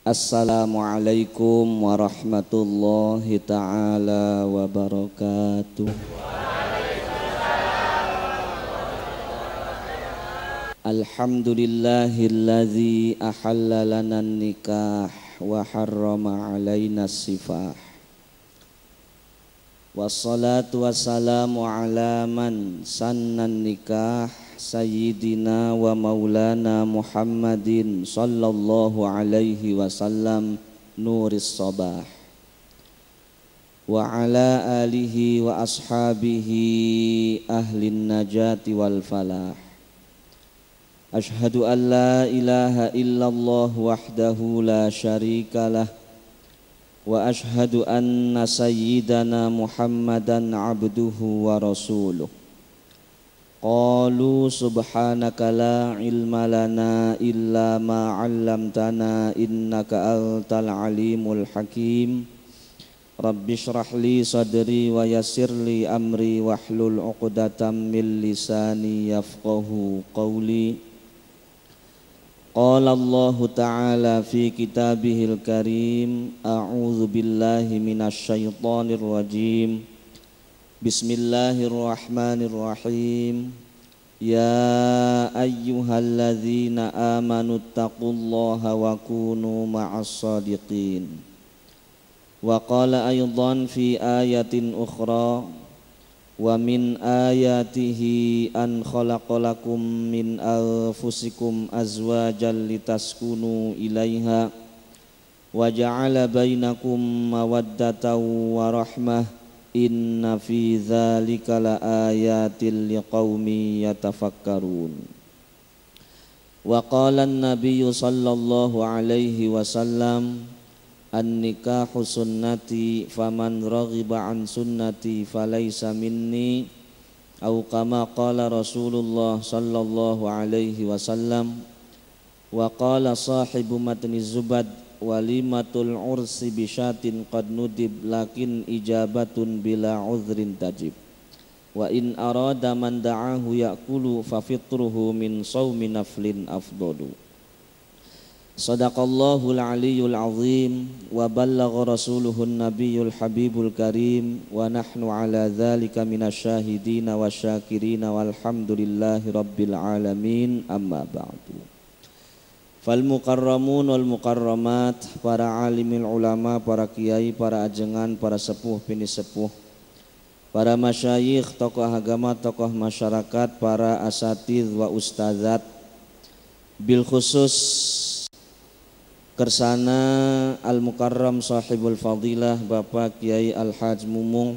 Assalamualaikum warahmatullahi ta'ala wabarakatuh. Alhamdulillahilladzi ahalla lana nikah wa harrama alaina sifah. Wassalatu wassalamu ala man sannan nikah Sayyidina wa maulana Muhammadin sallallahu alaihi wasallam nuris sabah wa ala alihi wa ashabihi ahlin najati wal falah. Ashhadu an la ilaha illallah wahdahu la syarikalah wa ashhadu anna sayyidana Muhammadan abduhu wa rasuluh. Qalu subhanaka la ilma lana illa ma 'allamtana innaka antal alimul hakim. Rabbi shrah li sadri wa yassir li amri wahlul 'uqdatam min lisani yafqahu qawli. Qala Allah ta'ala fi kitabihil karim, a'udzu billahi minasy syaithanir rajim. Bismillahirrahmanirrahim. Ya ayyuhalladzina amanu taqullaha wa kunu ma'as shadiqin. Wa qala aydan fi ayatin ukhra, wa min ayatihi an khalaqalakum min anfusikum azwajan litaskunu ilaiha wa ja'ala bainakum mawaddatan wa rahmah. Inna fi dzalika laayatil liqaumi yatafakkarun. Wa qala an-nabiyyu sallallahu alaihi wasallam, an-nikahu sunnati faman raghiba an sunnati falaysa minni, au kama qala Rasulullah sallallahu alaihi wasallam. Wa qala sahibu matni Zubad, walimatul ursi bisyatin qad nudib lakin ijabatun bila uzrin tajib. Wa in arada man da'ahu ya'kulu fa fitruhu min sawmi naflin afdalu. Sadaqallahul aliyyul azim wa ballagha rasuluhun nabiyyul habibul karim wa nahnu ala dzalika minasyahidina wasyakirina walhamdulillahi rabbil alamin, amma ba'du. Fal mukarramun wal mukarramat, para alimil ulama, para kiai, para ajengan, para sepuh bini sepuh, para masyayikh, tokoh agama, tokoh masyarakat, para asatidz wa ustadzat, bil khusus kersana al mukarram sahibul fadilah Bapak Kiai Al-Haj Mumung,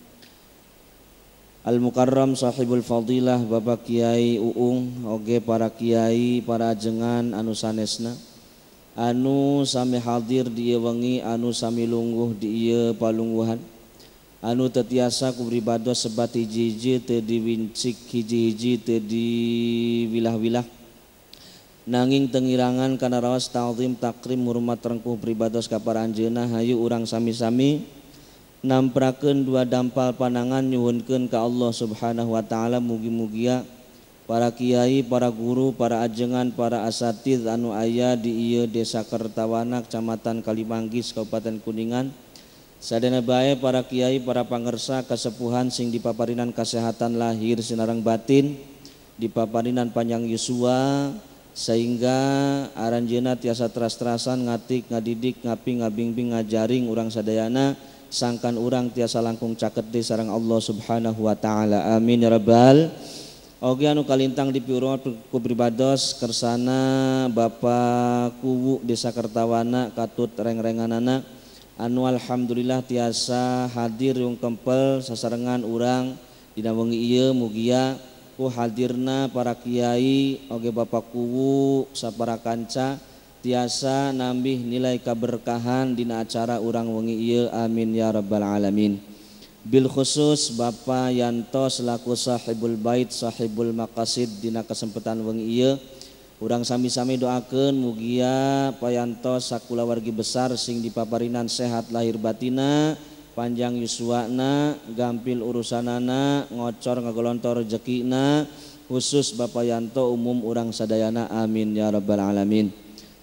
Al-Mukarram sahibul fadilah Bapak Kiai Uung, oge para kiai, para ajengan anu sanesna, anu sami hadir di ieu wengi, anu sami lungguh di ieu palungguhan, anu teu tiasa kubribados sebat hiji-hiji teu diwincik, hiji-hiji teu diwilah-wilah, nanging tengirangan kana raos ta'zim takrim hormat rengkuh pribados ka para anjeunna. Hayu urang sami-sami namprakeun dua dampal panangan nyuhunkeun ka Allah Subhanahu wa taala, mugi-mugia para kiai, para guru, para ajengan, para asatidz anu aya di ieu Desa Kertawana, Kecamatan Kalimanggis, Kabupaten Kuningan, sadaya bae para kiai, para pangersa, kasepuhan sing dipaparinan kasehatan lahir sinareng batin, dipaparinan panjang yuswa, sehingga aranjeunna tiasa teras-terasan ngatik, ngadidik, ngapi, ngabingbing, ngajaring urang sadayana, sangkan urang tiasa langkung caket sareng Allah Subhanahu wa taala. Amin ya rabbal. Oge anu kalintang dipiurang ku pribados kersana Bapak Kuwu Desa Kertawana katut reng-renganana anu alhamdulillah tiasa hadir yung kempel sasarengan urang dina wengi ieu, mugia ku hadirna para kiai oge Bapak Kuwu sapara kanca tiasa nambih nilai keberkahan dina acara urang wengi ieu. Amin ya rabbal alamin. Bil khusus Bapak Yanto selaku sahibul bait, sahibul maqasid dina kesempatan wengi ieu, urang sami-sami doakeun mugia Pak Yanto sakulawargi besar sing dipaparinan sehat lahir batina, panjang yuswana, gampil urusanana, ngocor ngagolontor rezekina, khusus Bapak Yanto umum urang sadayana. Amin ya rabbal alamin.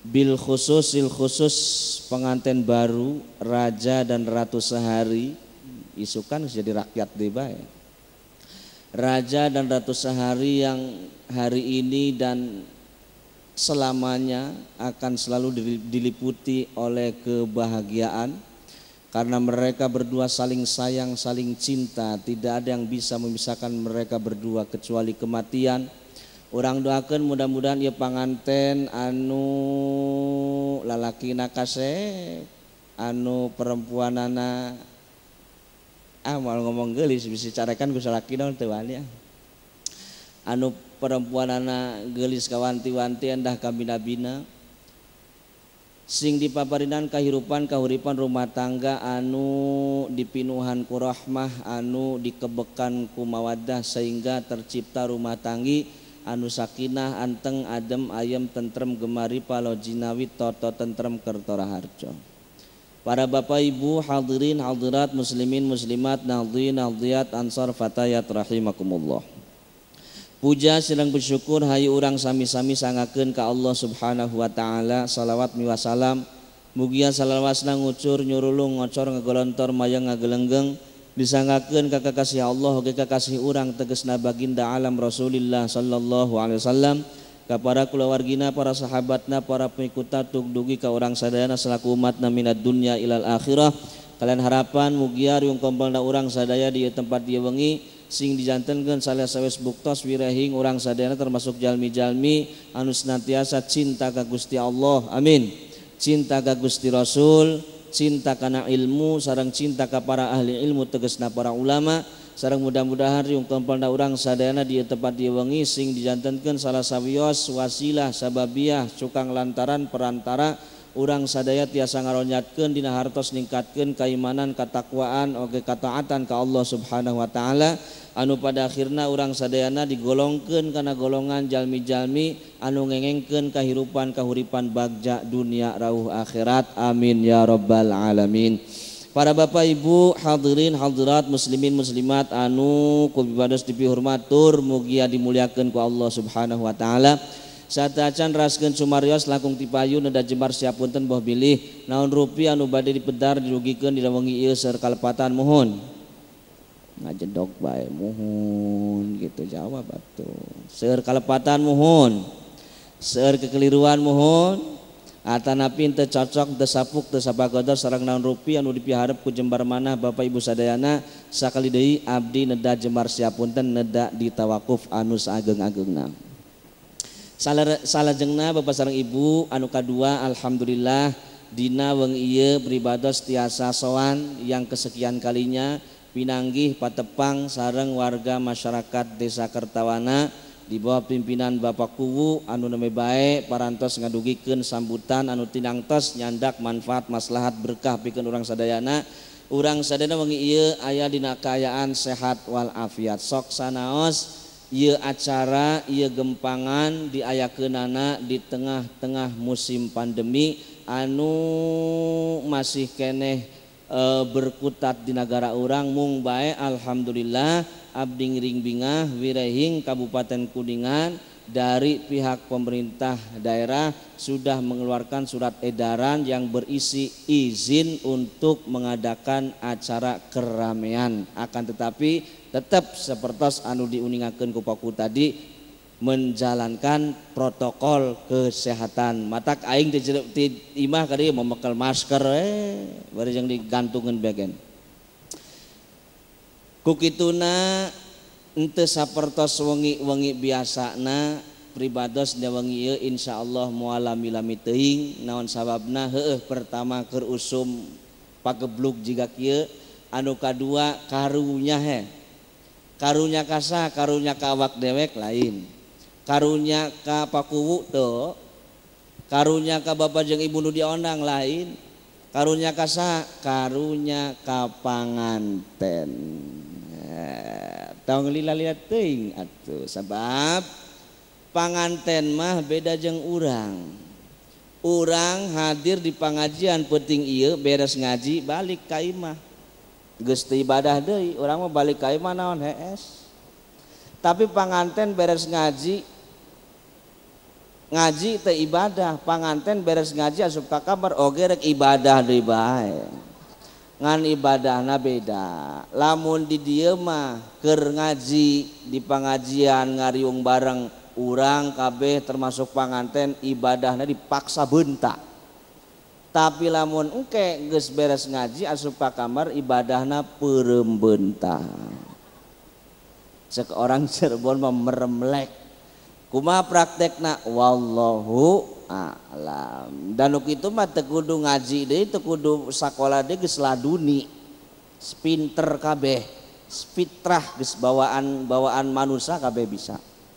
bil khususil khusus pengantin baru raja dan ratu sehari isukan jadi rakyat deui bae. Raja dan ratu sehari yang hari ini dan selamanya akan selalu diliputi oleh kebahagiaan karena mereka berdua saling sayang, saling cinta, tidak ada yang bisa memisahkan mereka berdua kecuali kematian. Urang doakeun mudah-mudahan ieu panganten anu lalakina kasep, anu perempuanana mal ngomong geulis bisa carekan ku salaki naon teu wani anu perempuanana geulis kawanti-wanti endah ka bina-bina sing dipaparinan kahirupan kahuripan rumah tangga anu dipinuhan ku rahmah anu dikebekan ku mawaddah sehingga tercipta rumah tanggi anu sakinah anteng adem ayem tentrem gemari palo jinawi toto tentrem kertora harjo. Para bapak ibu hadirin hadirat muslimin muslimat nahdhin nahdhiyat ansar fatayat rahimakumullah. Puja sedang bersyukur hayu urang sami-sami sangakeun ka Allah Subhanahu wa taala salawat miwa salam mugia salawasna ngucur nyurulung ngocor ngagolontor mayang ngagelenggeng disangakeun ka kakasih Allah oge kakasih urang tegasna baginda alam Rasulillah sallallahu alaihi wasallam ka para kulawargina para sahabatna para pengikutna tugdugi ka urang sadayana selaku umatna minad dunya ilal akhirah kalian harapan mugia riung kompolna urang sadaya di tempat dia wengi sing dijantenkeun saleh sawes buktos wirehing urang sadayana termasuk jalmi-jalmi anu senantiasa cinta ka Gusti Allah amin cinta ka Gusti Rasul cinta kana ilmu sareng cinta ka para ahli ilmu tegasna para ulama sareng mudah-mudahan riung kompolna urang sadayana di tempat dia wengi sing dijantenkeun salah sawios wasilah sababiah cukang lantaran perantara urang sadaya tiasa ngaronyatkeun dina hartos ningkatkeun keimanan katakwaan oge kataatan ka Allah Subhanahu wa taala anu pada akhirna urang sadayana digolongkeun kana golongan jalmi-jalmi anu ngengengkeun kahirupan kahuripan bagja dunia rauh akhirat amin ya rabbal alamin. Para bapak ibu hadirin hadirat muslimin muslimat anu kubibados dipihormatur mugia dimuliakeun ku Allah Subhanahu wa taala. Satacan raskeun sumarios langkung tipayu neda jembar siapunten boh bilih naon rupiah anu bade dipedar dirugikeun dina wengi ieu seur kalepatan mohon ngajedog bae mohon gitu jawab atuh seur kalepatan mohon seur kekeliruan mohon atanapi teu cocok teu sapuk teu sapagodor sareng naon rupiah anu dipiharep ku jembar manah bapak ibu sadayana sakali deui abdi neda jembar siapunten neda ditawakuf anu saageng-agengna. Salajengna bapak sareng ibu anu kadua alhamdulillah dina wengi ieu beribados tiasa sowan yang kesekian kalinya pinanggih patepang sareng warga masyarakat Desa Kertawana di bawah pimpinan Bapak Kuwu anu neme bae parantos ngadugikeun sambutan anu tinangtos nyandak manfaat maslahat berkah pikeun urang sadayana wengi ieu aya dina kaayaan sehat wal afiat sok sanaos ieu acara ieu gempangan diayakeunana di tengah-tengah musim pandemi anu masih keneh berkutat di negara urang mung bae alhamdulillah abdi ngiring-bingah wirehing Kabupaten Kuningan dari pihak pemerintah daerah sudah mengeluarkan surat edaran yang berisi izin untuk mengadakan acara keramaian akan tetapi tetap sepertos anu diuningakeun ku Paku tadi menjalankan protokol kesehatan matak aing di imah kali memekel masker bari jeung digantungkeun bagian kukituna henteu sapertos wengi-wengi biasana pribados dina wengi ieu insyaallah moal lami-lami teuing naon sababna heueuh pertama keur usum pageblug jiga kieu anu kadua karunya karunya kasa karunya ka awak dewek lain karunya ka Pakuwu teu karunya ka bapak jeung ibu nu diondang lain karunya kasa karunya ka panganten tong lila-lila teuing atuh sabab panganten mah beda jeung urang hadir di pangajian penting ieu beres ngaji balik ka imah geus teu ibadah deui urang mah balik ka imah naon hees tapi panganten beres ngaji ngaji teh ibadah, panganten beres ngaji asup ka kamar oge rek ibadah deui bae. Ngan ibadahna beda. Lamun di dieu mah keur ngaji di pangajian ngariung bareng urang kabeh termasuk panganten ibadahna dipaksa beunta. Tapi lamun engke geus beres ngaji asup ka kamar ibadahna peureum beunta. Cek orang Cirebon mah meremlek. Kumaha praktekna wallahu a'lam. Dan kitu mah teu kudu ngaji deui, teu kudu sakola deui geus laduni. Pinter kabeh, fitrah geus bawaan manusia kabeh bisa.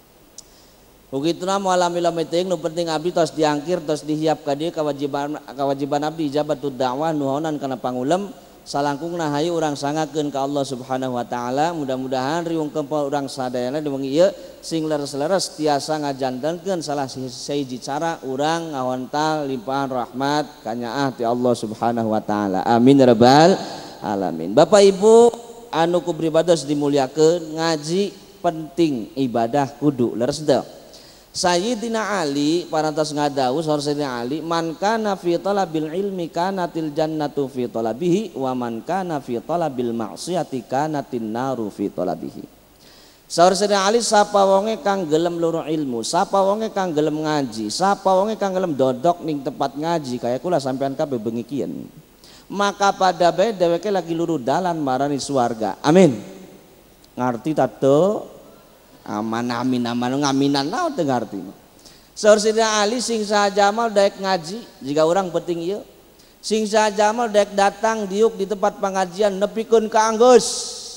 Begituna mualami-lami teuing nu penting abdi tos diangkir tos dihiap ka dieu kewajiban abdi ijabatud dakwah nuhonan kana pangulem salangkungna hayu urang sangakeun ka Allah Subhanahu wa taala. Mudah-mudahan riung kempel urang sadayana di wengi ieu sing leres-leres tiasa ngajantenkeun salah sahiji cara urang ngawontal limpahan rahmat kanyaah ti Allah Subhanahu wa taala. Amin ya rabbal alamin. Bapak Ibu anu ku pribados dimuliakeun, ngaji penting, ibadah kudu leres teu. Sayyidina Ali parantos ngadawu saur Sayyidina Ali, man kana fi talabil ilmi kanatil jannatu fi talabihi wa man kana fi talabil ma'siyati kanatin naru fi talabihi. Saur Sayyidina Ali, sapa wonge kang gelem luru ilmu, sapa wonge kang gelem ngaji, sapa wonge kang gelem dodok ning tempat ngaji kaya kula sampean kabeh bengi kieun, maka pada bae dheweke lagi luru dalan marani swarga. Amin. Ngarti ta teu? Aman amin aman ngaminan naon teu ngartina. Saur Sayyidina Ali, sing saha jamal daek ngaji jika urang penting ieu. Sing saha jamal daek datang diuk di tempat pengajian nepikeun ka anggeus.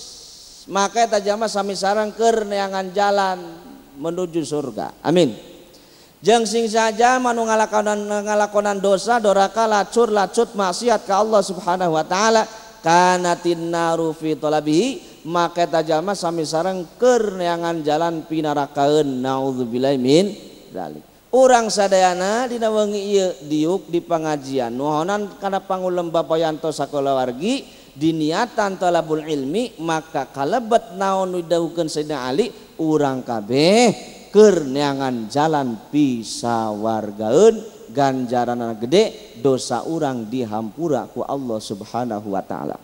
Maka eta jama sami sareng keur neangan jalan menuju surga. Amin. Jeung sing saha jamal nu ngalakonan dosa doraka lacur lacut maksiat ka Allah Subhanahu wa taala kanatin naru fi talabihi, maka tajama sami sareng keur neangan jalan pinarakaeun. Naudzubillahi min dzalik. Urang sadayana dina wengi ieu diuk di pangajian nuhonan kana pangulem Bapayanto sakola wargi diniatan talabul ilmi, maka kalebet naon nu didhawukeun Sayyidina Ali, urang kabeh keur neangan jalan pisawargaeun, ganjaranna gede, dosa urang dihampura ku Allah Subhanahu wa taala.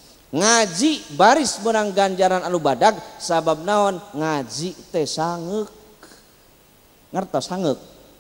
Ngaji baris menang ganjaran anu badag, sabab naon? Ngaji teh sangeuk. Ngertos sangeuk?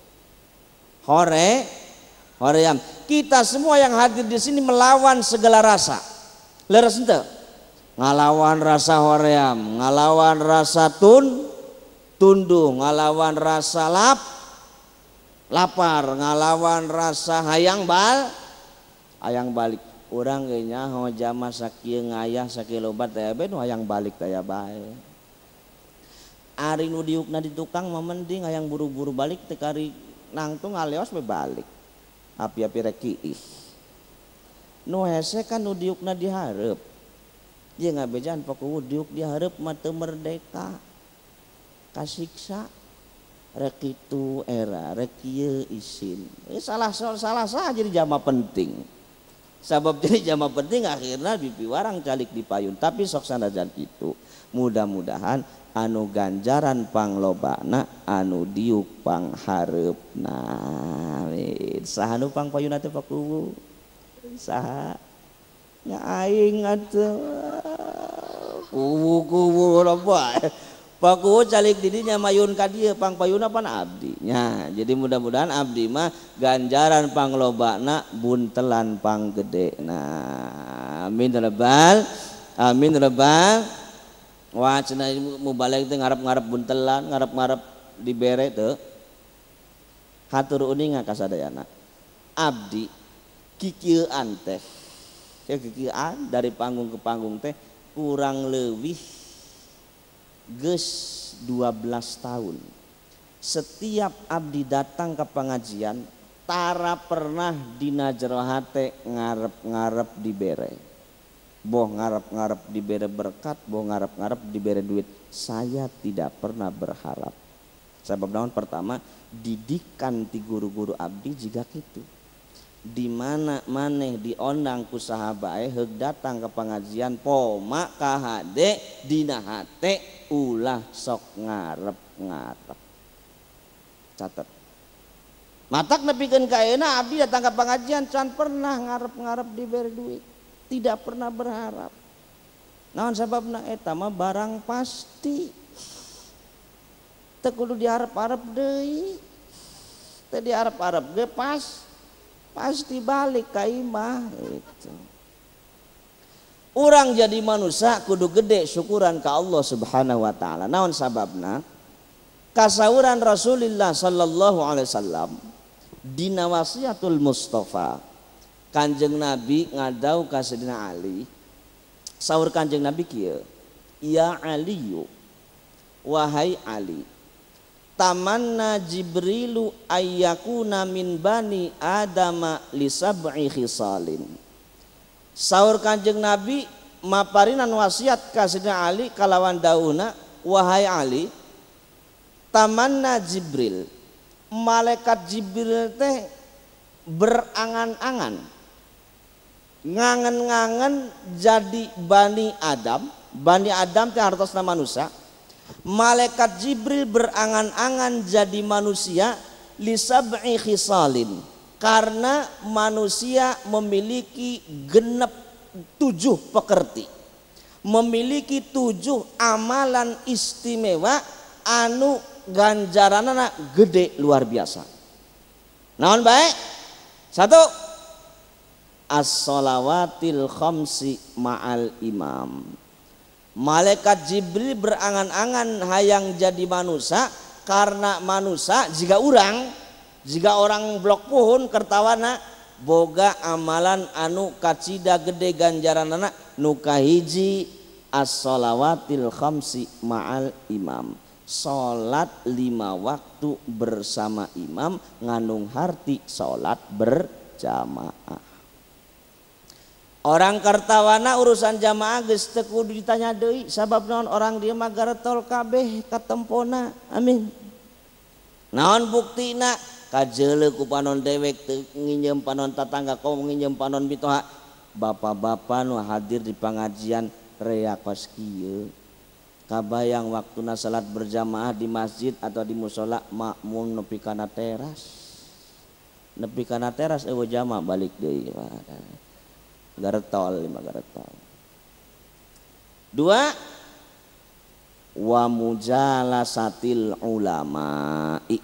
Hoream. Kita semua yang hadir di sini melawan segala rasa. Leres henteu? Ngalawan rasa hoream, ngalawan rasa tunduh, ngalawan rasa lapar, ngalawan rasa hayang balik. Urang ge nyaho jama sakieu ngayah sakilobat teh be nu hayang balik teh bae. Ari nu diukna di tukang mah mending hayang buru-buru balik teh kari nangtung ngaleos be balik. Api-api rek kiih. Nu hese kan nu diukna di hareup. Ye ngabejaan pokok diuk di hareup mah teu merdeka. Kasiksa rek kitu era rek ieu isin. Salah saja jadi jama penting. Sabab jadi jama penting akhirnya bipiwarang calik dipayun. Tapi sok sanajan itu mudah-mudahan anu ganjaran panglobana anu diuk panghareupna. Saha nu pangpayunna teh Paku? Saha? Nya aing atuh. Kuwu loba. Paku calik didinya mayun ka dieu pangpayunna pan abdi nya. Jadi mudah-mudahan abdi mah ganjaran panglobana buntelan panggedena. Amin rabbal amin rabbal. Wah cenah mubalek teh ngarep-ngarep buntelan, ngarep-ngarep dibere teu. Hatur uning ka sadayana. Abdi kikieuan teh. Kikieuan dari panggung ke panggung teh kurang leuwih geus 12 tahun. Setiap abdi datang ke pengajian tara pernah dina jero hate ngarep-ngarep dibere. Boh ngarep-ngarep dibere berkat, boh ngarep-ngarep dibere duit. Saya tidak pernah berharap. Sebab naon? Pertama, didikan ti guru-guru abdi jiga kitu. Di mana maneh diondang ku sahabae heug datang ke pengajian poma ka hade dina hate ulah sok ngarep-ngarep. Catet. Matak nepikeun ka ayeuna abdi datang ka pengajian can pernah ngarep-ngarep diberi duit, tidak pernah berharap. Naon sababna eta mah barang pasti. Teu kudu diharap-harap deui. Teu diharap-harap ge pasti balik ka imah gitu. Urang jadi manusia kudu gede syukuran ka Allah Subhanahu wa taala. Naon sababna? Kasauran Rasulullah sallallahu alaihi wasallam dina wasiatul Mustafa. Kanjeng Nabi ngadau ka Sayyidina Ali. Saur Kanjeng Nabi kieu, "Ya Aliyu, wahai Ali, tamanna Jibrilu ayyakuna min bani Adama li sab'i khisalin." Saur Kanjeng Nabi maparinan wasiat ka Sayyidina Ali kalawan dauna, "Wahai Ali, tamanna Jibril, malaikat Jibril teh berangan-angan ngangen-ngangen jadi Bani Adam. Bani Adam teh hartosna manusia. Malaikat Jibril berangan-angan jadi manusia li sab'i khisalin, karena manusia memiliki genep 7 pekerti, memiliki 7 amalan istimewa anu ganjaranana gede luar biasa. Naon bae? 1, as-sholawatil khamsi ma'al imam. Malaikat Jibril berangan-angan hayang jadi manusia, karena manusia jika orang blok pohon kertawana boga amalan anu kacida gede ganjaranana nu kahiji as-sholawatil khamsi ma'al imam. Salat 5 waktu bersama imam ngandung harti salat berjamaah. Orang kartawana urusan jamaah geus teu kudu ditanya deui, sabab naon orang dia mah garetol kabeh katempona. Amin. Naon buktina? Kajeuleuh ku panon dewek teu nginjem panon tatangga kau nginjem panon bitoha. Bapak-bapak nu hadir di pengajian reak pas kieu. Kabayang waktuna salat berjamaah di masjid atau di musola makmum nepi kana teras. Nepi kana teras eueuh jamaah balik deui. Garetol 5 garetol. 2, wa mujalasatil ulama'i,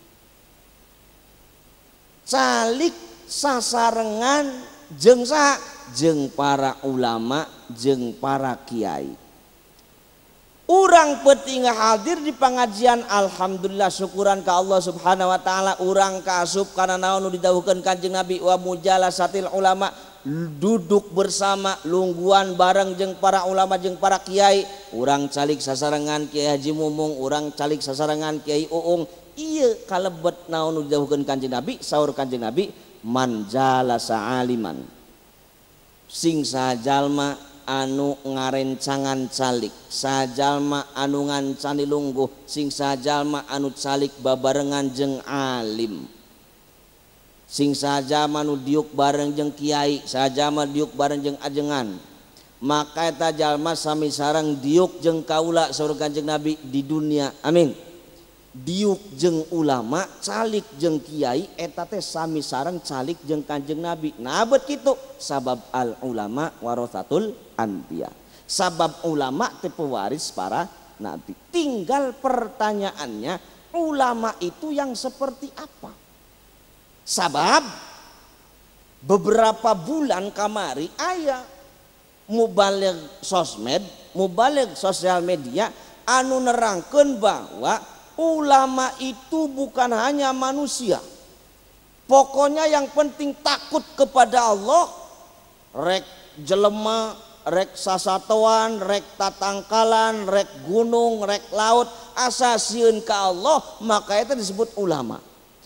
calik sasarengan jeung saha? Jeung para ulama, jeung para kiai. Urang peuting hadir di pengajian, alhamdulillah syukuran ka Allah Subhanahu wa taala. Urang kaasup kana naon nu didhawuhkeun Kanjeng Nabi, wa mujalasatil ulama, duduk bersama lungguan bareng jeung para ulama jeung para kiai. Urang calik sasarengan Kiai Haji Mumung, urang calik sasarengan Kiai Uung. Ieu kalebet naon nu didhawuhkeun Kanjeng Nabi. Saur Kanjeng Nabi, man jalasa aliman, sing sajalma anu ngarencangan calik, sajalma anu ngancani lungguh, sing sajalma anu calik babarengan jeung alim, sing sajalma anu diuk bareng jeung kiai, sajalma diuk bareng jeung ajengan, maka eta jalma sami sareng diuk jeung kaula saur Kanjeng Nabi di dunia. Amin. Diuk jeung ulama, calik jeung kiai, eta teh sami sareng calik jeung Kanjeng Nabi. Nah bet kitu, sabab al ulama warathatul anbiya, sabab ulama teh pewaris para nabi. Tinggal pertanyaannya, ulama itu yang seperti apa? Sabab beberapa bulan kamari aya mubaligh sosmed, mubaligh sosial media anu nerangkeun bahwa ulama itu bukan hanya manusia. Pokoknya yang penting takut kepada Allah, rek jelema, rek sasatoan, rek tatangkalan, rek gunung, rek laut, asa sieun ka Allah, maka itu disebut ulama.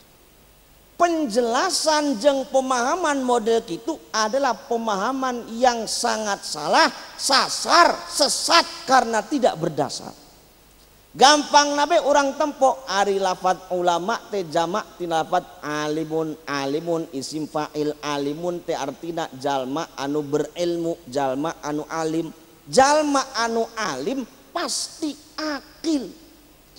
Penjelasan jeung pemahaman model itu adalah pemahaman yang sangat salah, sasar, sesat karena tidak berdasar. Gampang nabe orang tempo ari lafat ulama teh jamak tina lafat alimun. Alimun isim fa'il, alimun teh artina jalma anu berilmu, jalma anu alim. Jalma anu alim pasti akil.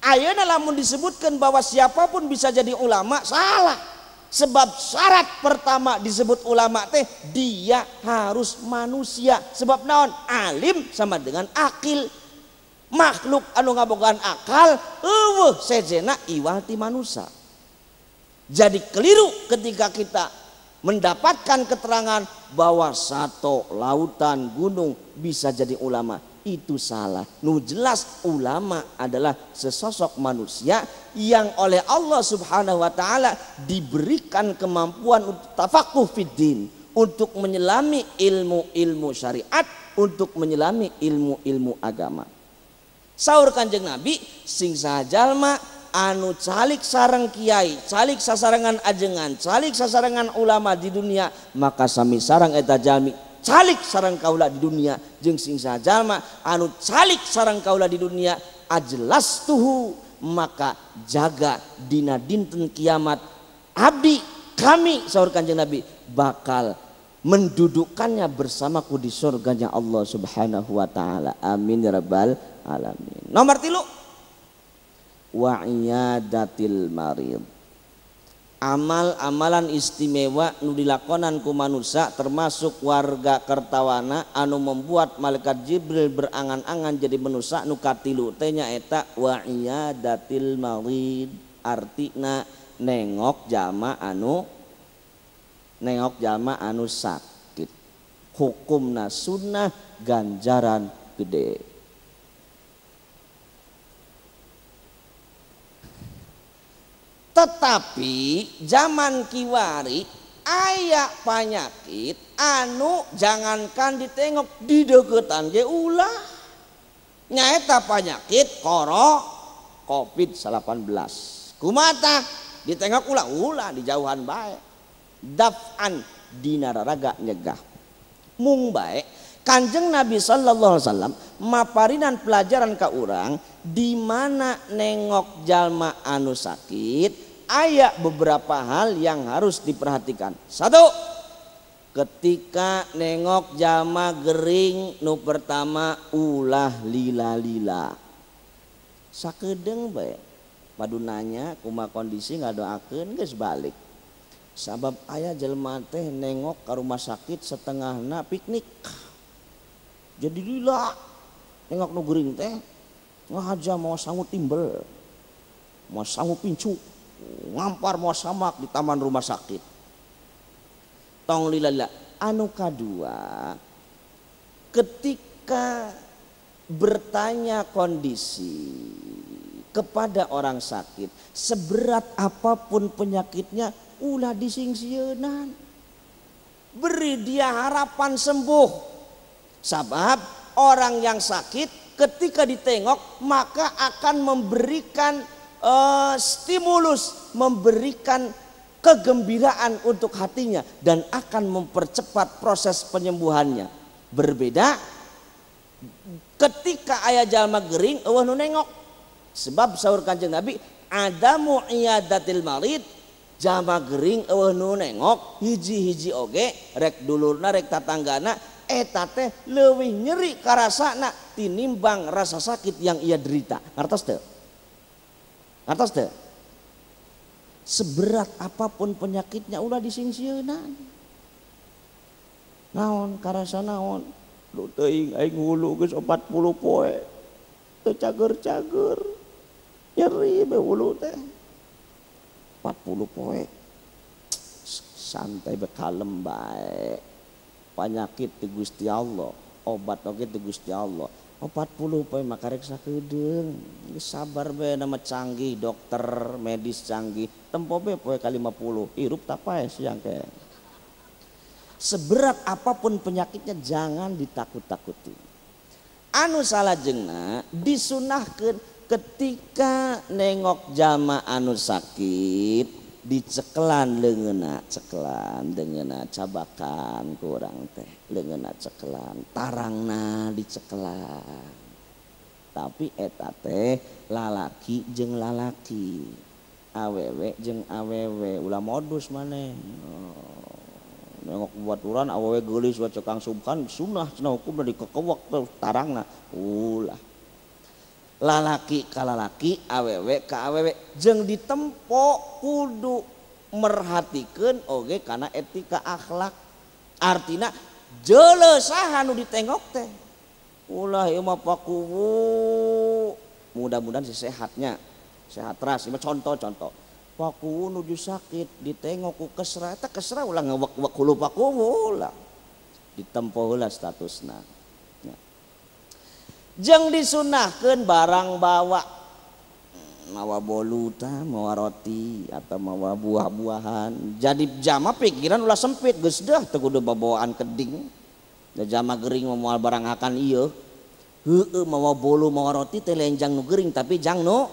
Ayeuna lamun disebutkan bahwa siapapun bisa jadi ulama, salah. Sebab syarat pertama disebut ulama teh dia harus manusia. Sebab naon? Alim sama dengan akil. Makhluk anu ngabogaan akal eueuh sejena iwal ti manusia. Jadi keliru ketika kita mendapatkan keterangan bahwa satu lautan gunung bisa jadi ulama. Itu salah. Nu jelas ulama adalah sesosok manusia yang oleh Allah Subhanahu wa taala diberikan kemampuan untuk tafaqquh fiddin, untuk menyelami ilmu-ilmu syariat, untuk menyelami ilmu-ilmu agama. Saur Kanjeng Nabi, sing sajalma anu calik sareng kiai, calik sasarangan ajengan, calik sasarangan ulama di dunia, maka sami sareng eta jalmi calik sareng kaula di dunia, jeung sing sajalma anu calik sareng kaula di dunia ajelas tuhu, maka jaga dina dinten kiamat abdi kami saur Kanjeng Nabi bakal mendudukkannya bersamaku di surganya Allah Subhanahu wa taala. Amin ya rabbal alamin. Nomor 3, wa iyadatil marid. Amal-amalan istimewa nu dilakonan ku manusia termasuk warga Kertawana anu membuat malaikat Jibril berangan-angan jadi manusia nu katilu teh nyaeta wa iyadatil marid. Artina nengok jalma anu sakit. Hukumna sunnah, ganjaran gede. Tetapi zaman kiwari aya penyakit anu jangankan ditengok di deketan ge ulah. Nyaeta penyakit COVID-19. Kumata ditengok ulah dijauhan bae. Daf'an dina raraga nyegah. Mung bae Kanjeng Nabi sallallahu alaihi wasallam maparinan pelajaran ka urang di mana nengok jalma anu sakit aya beberapa hal yang harus diperhatikan. 1, ketika nengok jalma gering nu pertama ulah lila-lila. Sakedeung bae padunanya kumaha kondisi ngadoakeun geus balik. Sabab aya jelema teh nengok ka rumah sakit setengahna piknik. Jadi lila nengok nu gering teh ngahaja mau sangu timbel, mau sangu pincu, ngampar mau samak di taman rumah sakit. Tong lila. Anu kadua, ketika bertanya kondisi kepada orang sakit, seberat apapun penyakitnya ulah disingsieunan. Beri dia harapan sembuh. Sabab orang yang sakit ketika ditengok maka akan memberikan stimulus, memberikan kegembiraan untuk hatinya dan akan mempercepat proses penyembuhannya. Berbeda ketika aya jalma gering eueuh nu nengok. Sebab saur Kanjeng Nabi adamu iyadatil marid, jalma gering eueuh nu nengok hiji-hiji oge rek dulurna rek tatanggana eta teh leuwih nyeri karasana tinimbang rasa sakit yang ia derita. Ngartos teu? Ngartos teu? Seberat apapun penyakitnya ulah disingsieunan. Naon karasa naon? Lu teuing aing hulu geus 40 poe. Teu cager-cager. Nyeri be hulu teh. 40 poe. Santai be kalem bae. Penyakit ti Gusti Allah, obat oge ti Gusti Allah. 40 poe makarek sakedeung. Sabar bae nama canggih dokter medis canggih. Tempo bae poe ka 50, hirup tapae siang ke. Seberat apapun penyakitnya jangan ditakut-takuti. Anu salajengna disunahkeun ketika nengok jalma anu sakit dicekelan leungeuna, cekelan leungeuna cabakan kurang teh leungeuna cekelan, tarangna dicekelan. Tapi eta teh lalaki jeung lalaki, awewe jeung awewe, ulah modus maneh. Nengok buat uran awewe geulis buat cekang subhan sunah cenah hukumna dikekewek tarangna ulah. lalaki ka lalaki, awewe ka awewe, jeung ditempo kudu merhatikeun oge kana etika akhlak. Artina jeuleuh saha nu ditengok teh. Ulah ieu mah pakuwu. Mudah-mudahan si sehatnya. Sehat ras, ini contoh-contoh. Pakuwu nuju sakit ditengok ku kesra, eta kesra ulah ngewek-wek hulu pakuwu ulah. Ditempo heula statusna. Jeung disunahkeun barang bawa, mawa bolu tah, mawa roti atau mawa buah-buahan. Jadi jama pikiran ulah sempit geus dah teu kudu babawaan keding. Da jama gering moal barang akan ieu. Heueuh mawa bolu mawa roti teh lain jang nu gering tapi jang nu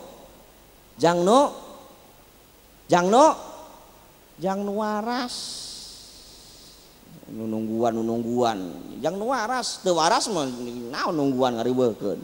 waras. Nungguan jang nu waras, teu waras mah naon nungguan ngariweukeun.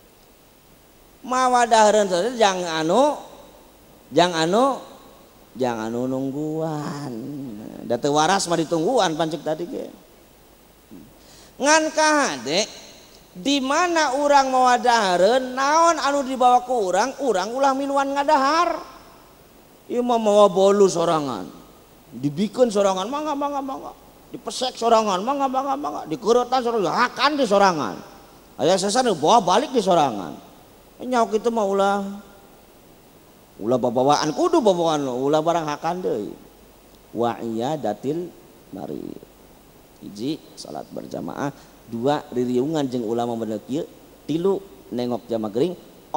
Mawa dahareun saja jang anu nungguan. Da teu waras mah ditungguan pancik tadi ge. Ngan kahade di mana urang mawa dahareun naon anu dibawa ku urang ulah miluan ngadahar. Ieu mah mawa bolu sorangan. Dibikeun sorangan mangga. Dipesek sorangan mangga. Dikeuretan sorangan hakan di sorangan. Aya sasana bawa balik di sorangan. Nyauk itu mah ulah babawaan kudu babawaan ulah barang hakan deui. Wa iyadatil marid. 1 salat berjamaah, 2 ririungan jeung ulama bener kieu, 3 nengok jama gering,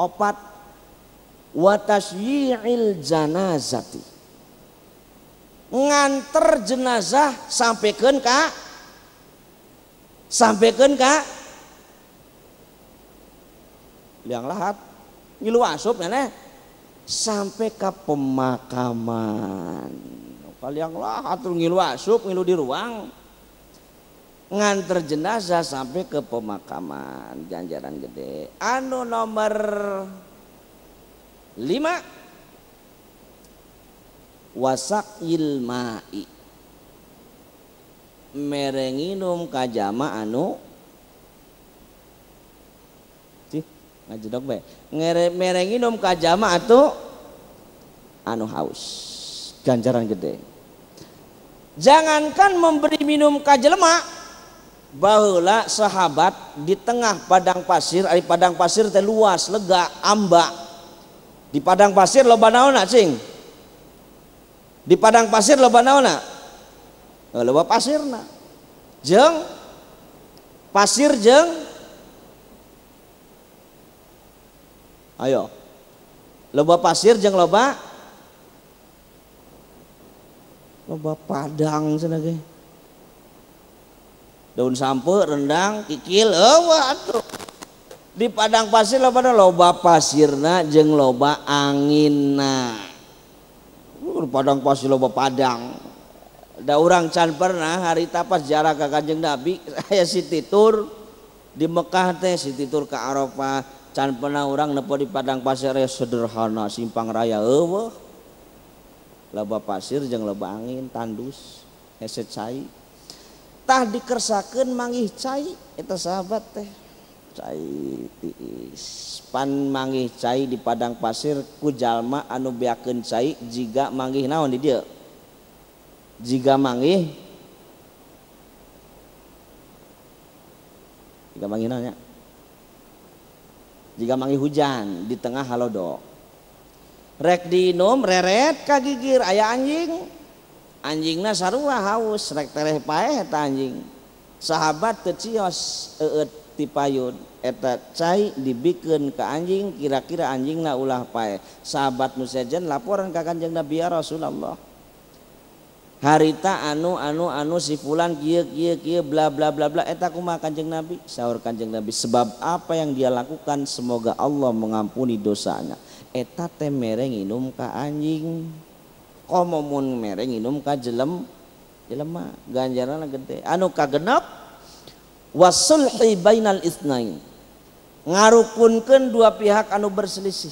4 wa tasyi'il janazati. Nganter jenazah sampaikan liang lahat ngilu asup nene sampai ke pemakaman. Liang lahat ngilu asup ngilu di ruang nganter jenazah sampai ke pemakaman, ganjaran gede. Anu nomor 5 wasak ilmai, merenginum kajama anu ngajedok be merenginum kajama atuh anu haus, ganjaran gede. Jangankan memberi minum ka jelema, baheula sahabat di tengah padang pasir, ari padang pasir teh luas, lega, amba. Di padang pasir loba naonna cing? Di padang pasir loba naonna? Loba pasirna. Jeung pasir jeung ayo. Loba pasir jeung loba padang cenah ge. Daun sampe, rendang, kikil, waduh. Di padang pasir loba pasirna jeung loba anginna. Padang pasir loba padang. Da urang can pernah harita pas ziarah ka Kanjeng Nabi, saya Siti Tur di Mekah teh, Siti Tur ka Arafah, can pernah urang nepo di padang pasir sederhana simpang raya eueuh. Loba pasir jeung loba angin, tandus, hese cai. Tah dikersakeun manggih cai eta sahabat teh. Cai tiis. Pan manggih cai di padang pasir ku jalma anu beakeun cai jiga manggih naon di dieu? Jiga manggih naon nya? Jiga manggih hujan di tengah halodo. Rek diinum reret ka gigir aya anjing. Anjingna sarua haus rek tereh paeh eta anjing. Sahabat teu cios eueut ti payun eta cai dibikeun ka anjing, kira-kira anjingna ulah paeh. Sahabat nu sejen laporan ka Kanjeng Nabi ya Rasulullah. Harita anu si fulan kieu bla bla bla bla eta kumaha Kanjeng Nabi? Saur Kanjeng Nabi, sebab apa yang dia lakukan semoga Allah mengampuni dosanya. Eta teh mere nginum ka anjing. Komo mun mere nginum ka jelema ganjaranna gede. Anu kagenep wasulhi bainal itsnain, ngarukunkeun dua pihak anu berselisih.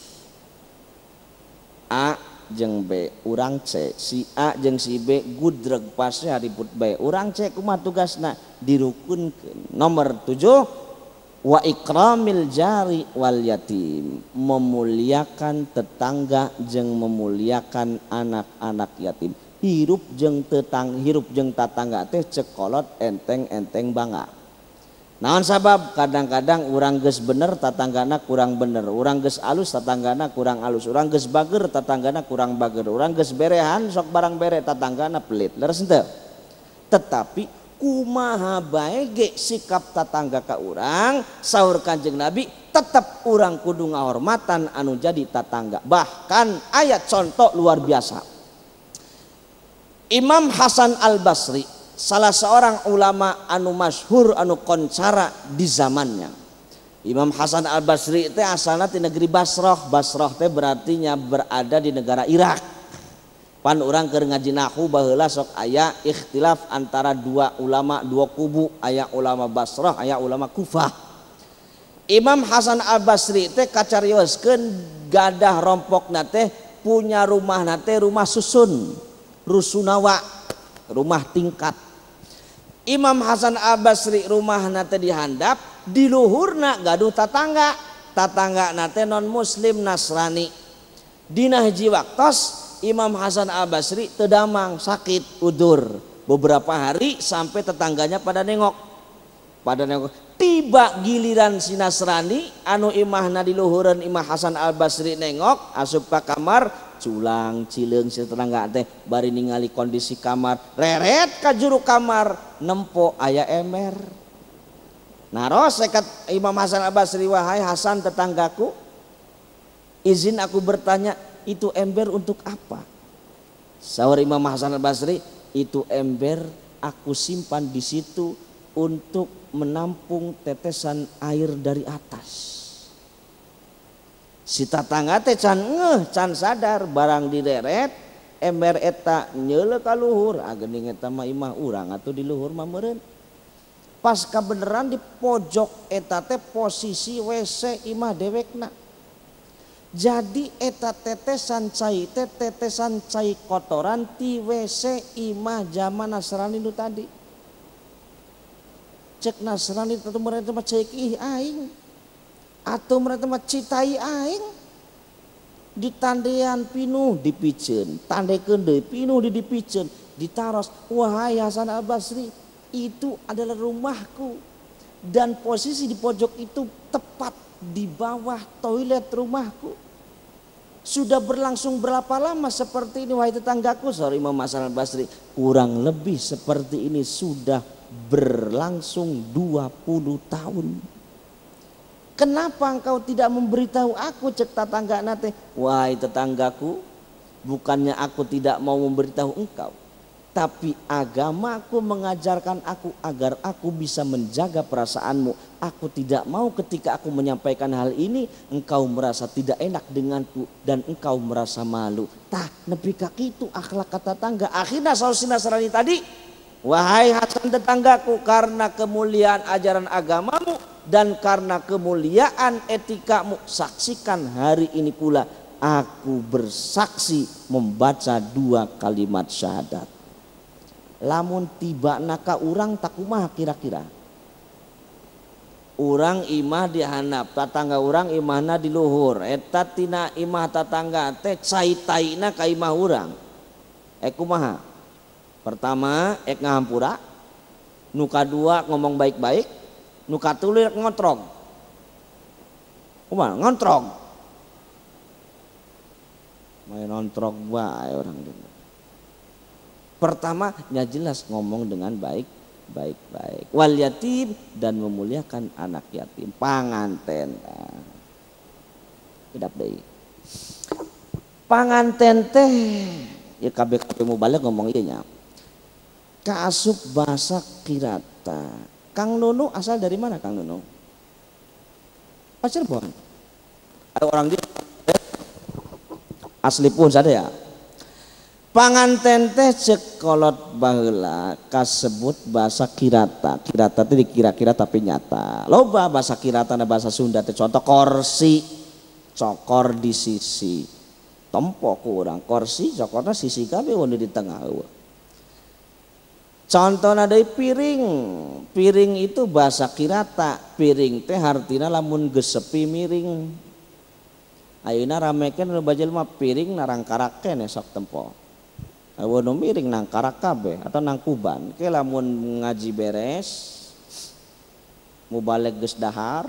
A jeung B, urang C, si A jeung si B gudreg pasnya hariput B. Urang C kumaha tugasna? Dirukunkeun. Nomor 7 Wa ikramil jari wal yatim, memuliakan tetangga jeung memuliakan anak-anak yatim. Hirup jeung tatangga teh cekolot enteng-enteng bangga. Naon sabab kadang-kadang urang geus bener tatanggana kurang bener, urang geus alus tatanggana kurang alus, urang geus bager tatanggana kurang bager, urang geus berehan sok barang bere tatanggana pelit. Leres henteu? Tetapi kumaha bae ge sikap tatangga ka urang, saur Kanjeng Nabi, tetep urang kudu ngahormatan anu jadi tatangga. Bahkan ayat contoh luar biasa. Imam Hasan Al-Basri, salah seorang ulama anu masyhur anu koncara di zamannya. Imam Hasan Al-Basri teh asalna ti negeri Basrah. Basrah teh berarti berada di negara Irak. Pan urang keur ngaji nahwu baheula sok aya ikhtilaf antara dua ulama, dua kubu, aya ulama Basrah, aya ulama Kufah. Imam Hasan Al-Basri teh kacarioskeun gadah rompokna teh punya rumah teh rumah susun, rusunawa, rumah tingkat. Imam Hasan Al-Basri rumahna teh dihandap, di luhurna gaduh tatangga. Tatanggana teh non muslim Nasrani. Dina hiji waktos Imam Hasan Al-Basri tedamang sakit udur beberapa hari sampai tetangganya pada nengok. Tiba giliran si Nasrani anu imahna di luhureun Imam Hasan Al-Basri nengok asup ka kamar, culang cileung si tetangga teh bari ningali kondisi kamar, reret ka juru kamar nempo aya ember. Naros sekat Imam Hasan Al-Basri, wahai Hasan tetanggaku, izin aku bertanya, itu ember untuk apa? Saur Imam Hasan Al-Basri, itu ember aku simpan di situ untuk menampung tetesan air dari atas. Si tatangga teh can sadar barang direret ember eta nyeuleuh ka luhur, geuning eta mah imah urang atuh di luhur mah meureun. Pas kabeneran di pojok eta teh posisi WC imah dewekna. Jadi eta tetesan cai kotoran ti WC imah zaman Nasrani nu tadi. Cek Nasrani atau mereka mah cek ih aing atau mereka mah citai aing. Ditandean pinuh dipiceun, tandekeun deui pinuh dipiceun, ditaros. Wahai Hasan Al-Basri, itu adalah rumahku dan posisi di pojok itu tepat di bawah toilet rumahku. Sudah berlangsung berapa lama seperti ini wahai tetanggaku? Sorry Imam Hasan Al-Basri, kurang lebih seperti ini sudah berlangsung 20 tahun. Kenapa engkau tidak memberitahu aku? Cek tetangga nate, wahai tetanggaku, bukannya aku tidak mau memberitahu engkau, tapi agamaku mengajarkan aku agar aku bisa menjaga perasaanmu. Aku tidak mau ketika aku menyampaikan hal ini engkau merasa tidak enak denganku dan engkau merasa malu. Tah nepi ka kitu akhlak tetangga. Akhirnya saus Nasrani tadi, wahai Hasan tetanggaku, karena kemuliaan ajaran agamamu dan karena kemuliaan etikamu, saksikan hari ini pula aku bersaksi membaca 2 kalimat syahadat. Lamun tiba naka urang tak kumaha kira-kira? Urang imah dihandap, tatangga urang imahna di luhur. Eta tina imah tatangga teh cai-taina ka imah urang. Kumaha? Pertama ngahampura, nu kadua ngomong baik-baik, nu katelu ngontrog. Kumaha? Ngontrog. Main nontrog bae orang dulu. Pertama ya jelas ngomong dengan baik-baik. Wal yatim, dan memuliakan anak yatim, panganten. Kedap deui. Panganten teh ya kabeh mubalik ngomong ieu nya. Kaasup bahasa Kirata. Kang Nunu asal dari mana Kang Nunu? Cirebon. Ada orang dia asli pun sada ya. Panganten teh cek kolot baheula kasebut bahasa Kirata. Kirata teh dikira-kira tapi nyata. Loba bahasa Kirata na bahasa Sunda teh contoh korsi, cokor di sisi. Tompo ku urang korsi, cokorna sisi kabeh wonu di tengah eueuh. Contoh nadai piring. Piring itu bahasa kirata. Piring teh hartina lamun gesepi miring. Ayeuna ramekeun bajel mah piring narang karaken esok tempo. Aweuna miring nang karak kabeh atau nang kuban. Ke lamun ngaji beres mu balik geus dahar.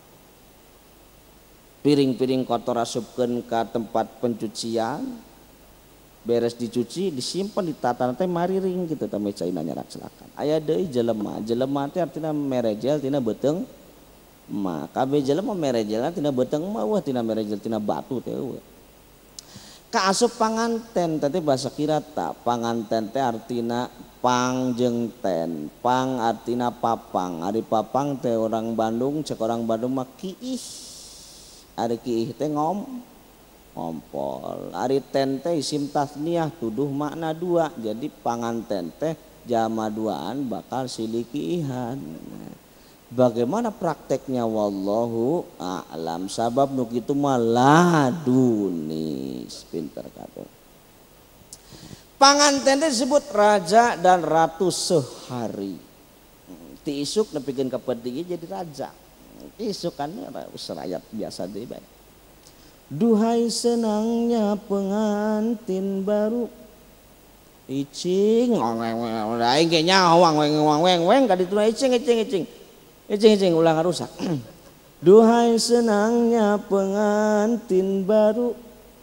Piring-piring kotor asupkeun ka tempat pencucian. Beres dicuci disimpan di tata teh mariring gitu teh meja nyarak silakan. Aya deui jelema teh artina merejel tina beuteung mah kabeh jelema merejelna tina beuteung mah wah tina merejel tina batu teh eueuh. Kaasup panganten teh bahasa kirata. Panganten teh artina pang jeung ten. Pang artina papang. Ari papang teh orang Bandung cek orang Bandung mah kiih. Ari kiih teh ngompol. Ari ten teh isim tasniah tuduh makna dua. Jadi panganten teh jama duaan bakal silikihan. Bagaimana prakteknya wallahu a'lam. Sabab nu kitu mah ladunis pinter kabeh. Panganten teh disebut raja dan ratu sehari. Ti isuk nepikeun ka petinggi jadi raja. Isuk kan serayat biasa deui bae. Duhai senangnya pengantin baru icing aing ge nyawang weng ka ditu icing ulang rusak. Duhai senangnya pengantin baru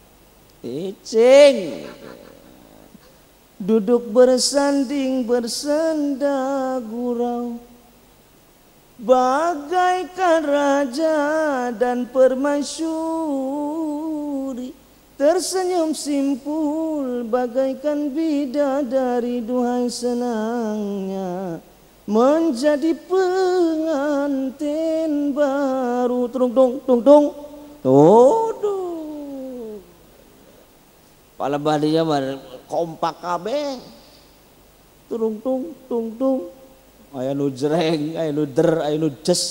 icing duduk bersanding bersenda gurau bagaikan raja dan permaisuri tersenyum simpul bagaikan bidadari. Duhai senangnya menjadi pengantin baru. Tung tung tuduh pala badinya kompak kabeh. Tung aya nu jreng, aya nu der, aya nu jes.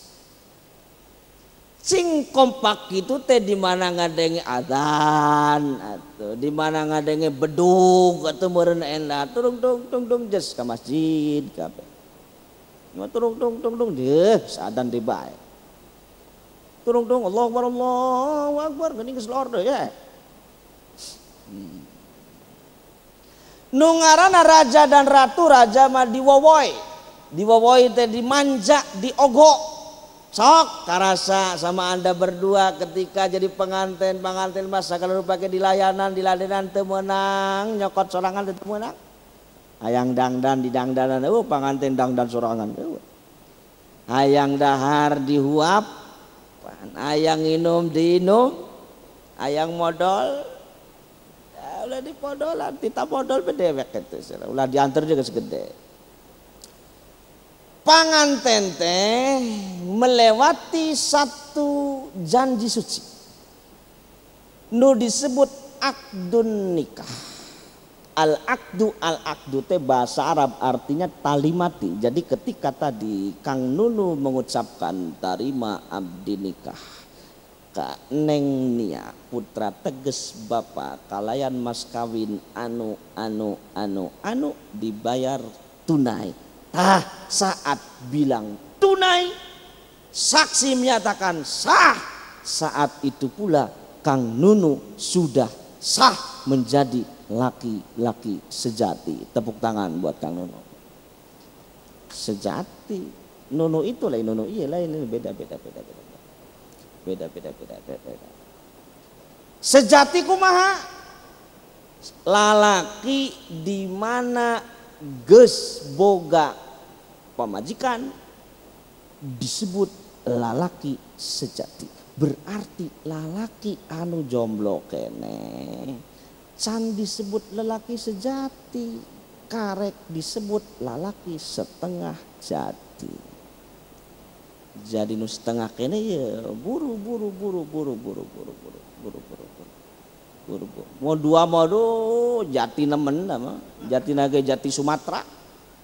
Cing kompak itu teh di mana ngadenge adzan atuh, di mana ngadenge bedug atuh meureun endah tung jes ka masjid kabeh. Mah tung deuh sadan di bae. Tung Allahu Akbar geuning geus lor deui ya. Nu ngaranna raja dan ratu, raja mah diwowoy. Diwowoy teh dimanja, diogok. Sok karasa sama Anda berdua ketika jadi pengantin mah sagala rupake diladenan teu meunang, nyokot sorangan teu meunang. Hayang dangdan didangdanan pengantin dangdan sorangan hayang dahar dihuap, hayang inum diinum, hayang modal ulah dipodolan, tita modal bedewek kitu ulah diantar juga segede. Panganten teh melewati satu janji suci nu disebut akdun nikah. Al akdu teh bahasa Arab artinya tali mati. Jadi ketika tadi Kang Nunu mengucapkan tarima abdi nikah ka Neng Nia putra teges bapa kalayan mas kawin anu dibayar tunai. Saat bilang tunai, saksi menyatakan sah. Saat itu pula Kang Nunu sudah sah menjadi laki-laki sejati. Tepuk tangan buat Kang Nunu. Sejati. Nunu itu lain Nunu iya lain beda. Sejati kumaha? Lalaki di mana geus boga pamajikan disebut lalaki sejati. Berarti lalaki anu jomblo kene can disebut lalaki sejati, karek disebut lalaki setengah jati. Jadi nu setengah kene ya buru. Mau dua jati nemen nama jati naga jati Sumatera.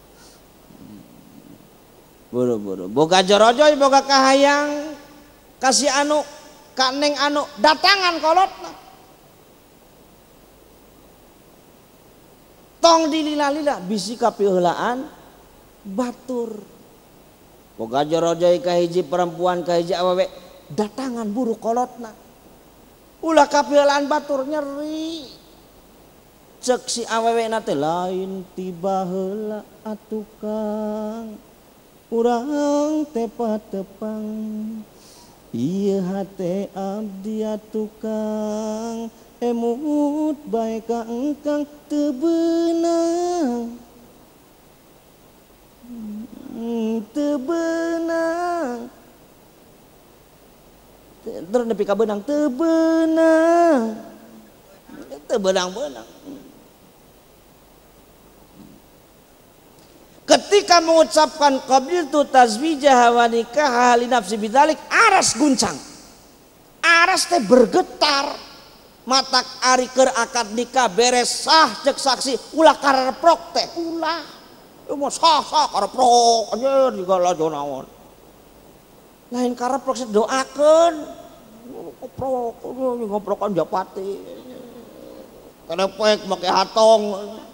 Buru boga jorojoy boga kahayang kasih anu kaneng anu datangan kolotna tong dilila-lila bisi kapiheulaan batur. Boga jorojai kahiji perempuan kahiji awewe datangan buru kolotna. Ulah kapiheulaan batur nyeri. Cek si awewe nate lain tiba heula atukang. Urang tepa-tepang ieu hate abdi atukang. Emut bae ka engkang teu beunang. Teu beunang. Terus nepi ka beunang teu beunang. Teu beunang-beunang. Ketika mengucapkan qabiltu tazwijah wa nikah li nafsi bidzalik aras guncang. Aras teh bergetar. Matak ari keur akad nikah beres sah cek saksi ulah kareprok teh ulah. Mah sah kareprok anjeun digala naon. Lain kareprok doakeun. Ngoprok ngoprokan japati. Karepek make hatong.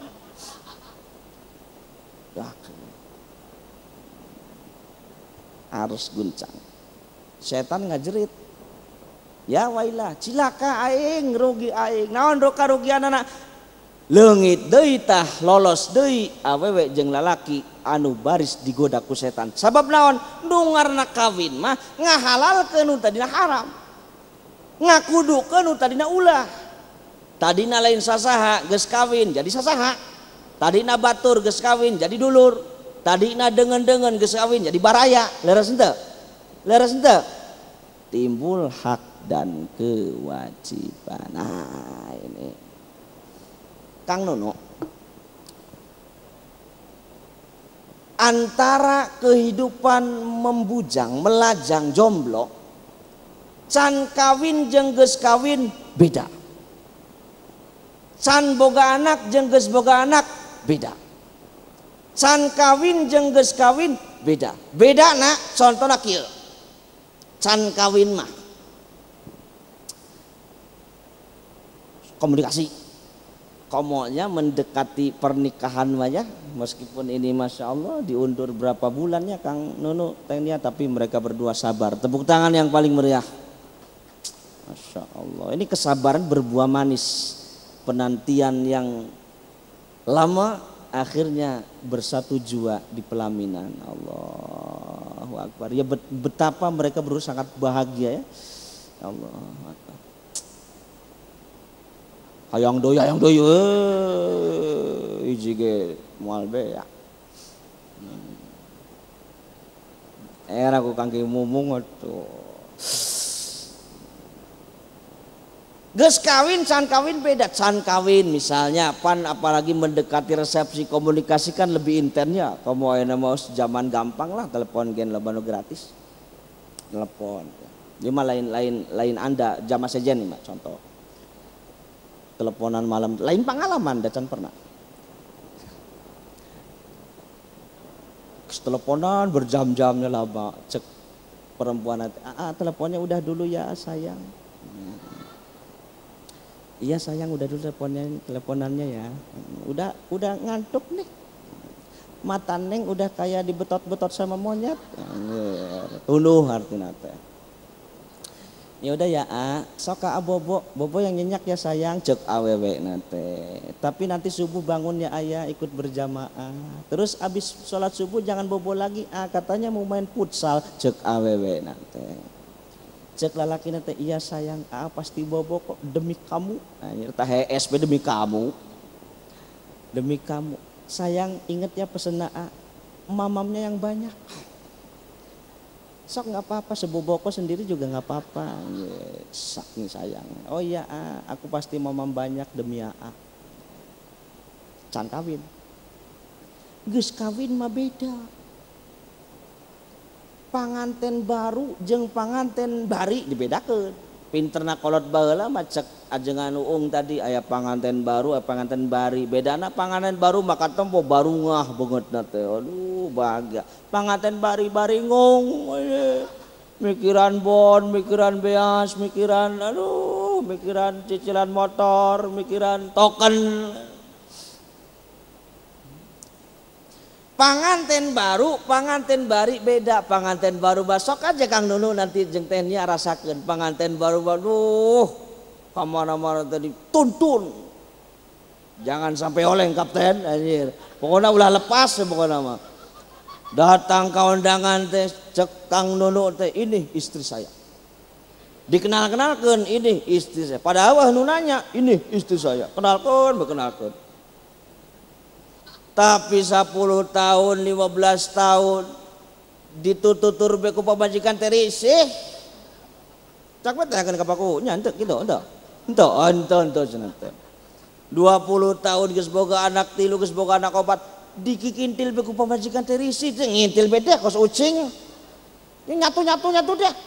Harus guncang. Setan ngajerit. Ya wailah, cilaka aing, rugi aing. Naon do karugianana? Leungit deui tah lolos deui awewe jeung lalaki anu baris digoda ku setan. Sabab naon? Nu ngaranna kawin mah ngahalalkeun nu tadina haram. Ngakudukeun nu tadina ulah. Tadina lain sasaha geus kawin jadi sasaha. Tadina batur geus kawin jadi dulur. Tadina dengen-dengen geus kawin jadi baraya. Leres henteu? Leres henteu? Timbul hak dan kewajiban. Nah ini Kang Nono, antara kehidupan membujang melajang jomblo can kawin jeung geus kawin beda, can boga anak jeung geus boga anak beda, can kawin jeung geus kawin beda. Bedana contohna kieu, can kawin mah komunikasi, komonya mendekati pernikahan aja, meskipun ini masya Allah diundur berapa bulannya Kang Nunu Tenia, tapi mereka berdua sabar. Tepuk tangan yang paling meriah. Masya Allah, ini kesabaran berbuah manis, penantian yang lama akhirnya bersatu jua di pelaminan. Allahu Akbar. Ya betapa mereka berdua sangat bahagia ya. Allah Akbar. Hayang doy hiji ge moal be ya. Era ku kangge mumung atuh. Geus kawin can kawin beda. Can kawin misalnya pan apalagi mendekati resepsi komunikasi kan lebih intensnya. Kamu ayeuna mau zaman gampang lah, telepon gen loba gratis. Telepon. Dia mah lain Anda jamaah sejen nih Mbak contoh. Teleponan malam lain pengalaman dacan pernah. Teleponan berjam-jamnya lama cek perempuan teleponnya udah dulu ya sayang. Iya sayang udah dulu teleponannya ya. Udah ngantuk nih. Mata neng udah kayak dibetot-betot sama monyet. Tuluh artinya teh. Ya udah ya sok ka bobo yang nyenyak ya sayang cek awewe nate. Tapi nanti subuh bangun ya ayah ikut berjamaah. Terus abis sholat subuh jangan bobo lagi katanya mau main futsal cek awewe nate. Cek lalaki nate iya sayang pasti bobo kok demi kamu. Tah HSP demi kamu. Demi kamu. Sayang inget ya pesen mamamnya yang banyak. Sok nggak apa-apa seboboko sendiri juga nggak apa-apa. Sak nih sayang. Oh iya aku pasti mamam banyak demi can kawin. Geus kawin mah beda. Panganten baru jeung panganten bari dibedakeun. Pinterna kolot baheula mah cek ajengan uung tadi aya panganten baru aya panganten bari. Bedana panganten baru maka tempo baru ngah beungeutna teh. Aduh bahagia. Panganten bari-bari ngong. Mikiran bon, mikiran beas, mikiran mikiran cicilan motor, mikiran token. Panganten baru, panganten bari beda. Panganten baru besok aja Kang Nunu nanti jeung tehnya rasakeun. Panganten baru waduh kamana-mana tadi tuntun. Jangan sampai oleng kapten anjir. Pokoknya ulah lepas pokoknya mah. Datang ke undangan teh cek Kang Nunu teh ini istri saya. Dikenal-kenalkeun ini istri saya. Padahal nu nanya ini istri saya. Kenalkeun, berkenalkeun. Tapi 10 tahun, 15 tahun ditutur beku pamajikan teh risih. Cak mah teh akan ka pakunya henteu kitu, henteu. Henteu cenah teh. 20 tahun geus boga anak 3, geus boga anak 4, dikikintil beku pamajikan teh risih, teh ngintil beda kos ucing. Ini nyatu deh.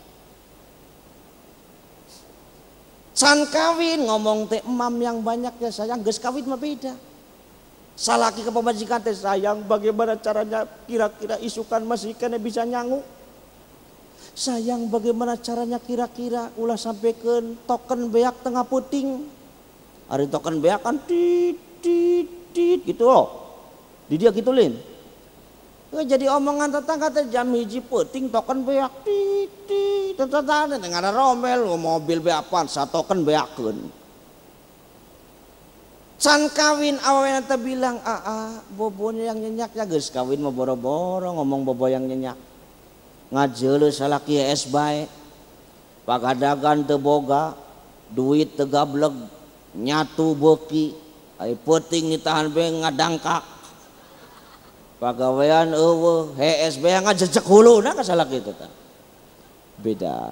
Can kawin ngomong teh emam yang banyak ya sayang, geus kawin mah beda. Salaki ke pemajikan teh sayang bagaimana caranya kira-kira isukan masih kena bisa nyangu. Sayang bagaimana caranya kira-kira ulah sampaikan token beak tengah puting. Ari token beak kan tit gitu loh. Di dia gitu lin. Jadi omongan tetangga teh jam hiji puting token beak tit tetangga teh ngada rombel mobil beapan sa token beakeun. Can kawin awalnya teh bilang bobonya yang nyenyak ya geus kawin mah boro-boro ngomong bobo yang nyenyak. Ngajeuleuh salaki es bae. Pagadagan teu boga, duit teu gableg, nyatu beuki, ai peuting ditahan bae ngadangkak. Pagawean eueuh, hees bae ngajejek huluna ka salaki teh. Beda.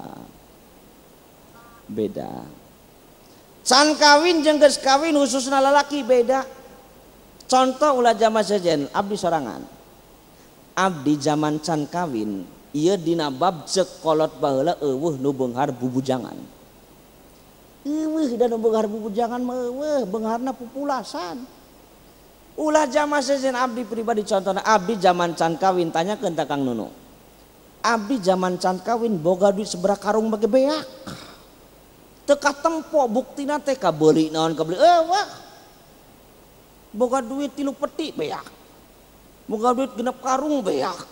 Can kawin jeung geus kawin khususna lalaki beda. Contoh ulah jama sejen abdi sorangan. Abdi zaman can kawin ieu dina bab cek kolot baheula eueuh nu beunghar bubujangan. Eueuh da nu beunghar bubujangan mah eueuh beungharna pupulasan. Ulah jama sejen abdi pribadi contohna abdi zaman can kawin tanyakeun ta Kang Nunu. Abdi zaman can kawin boga duit sabaraha karung bage beak. Teka tempo buktina teh kabeuli naon kabeli wah boga duit 3 peti beak, boga duit 6 karung beak,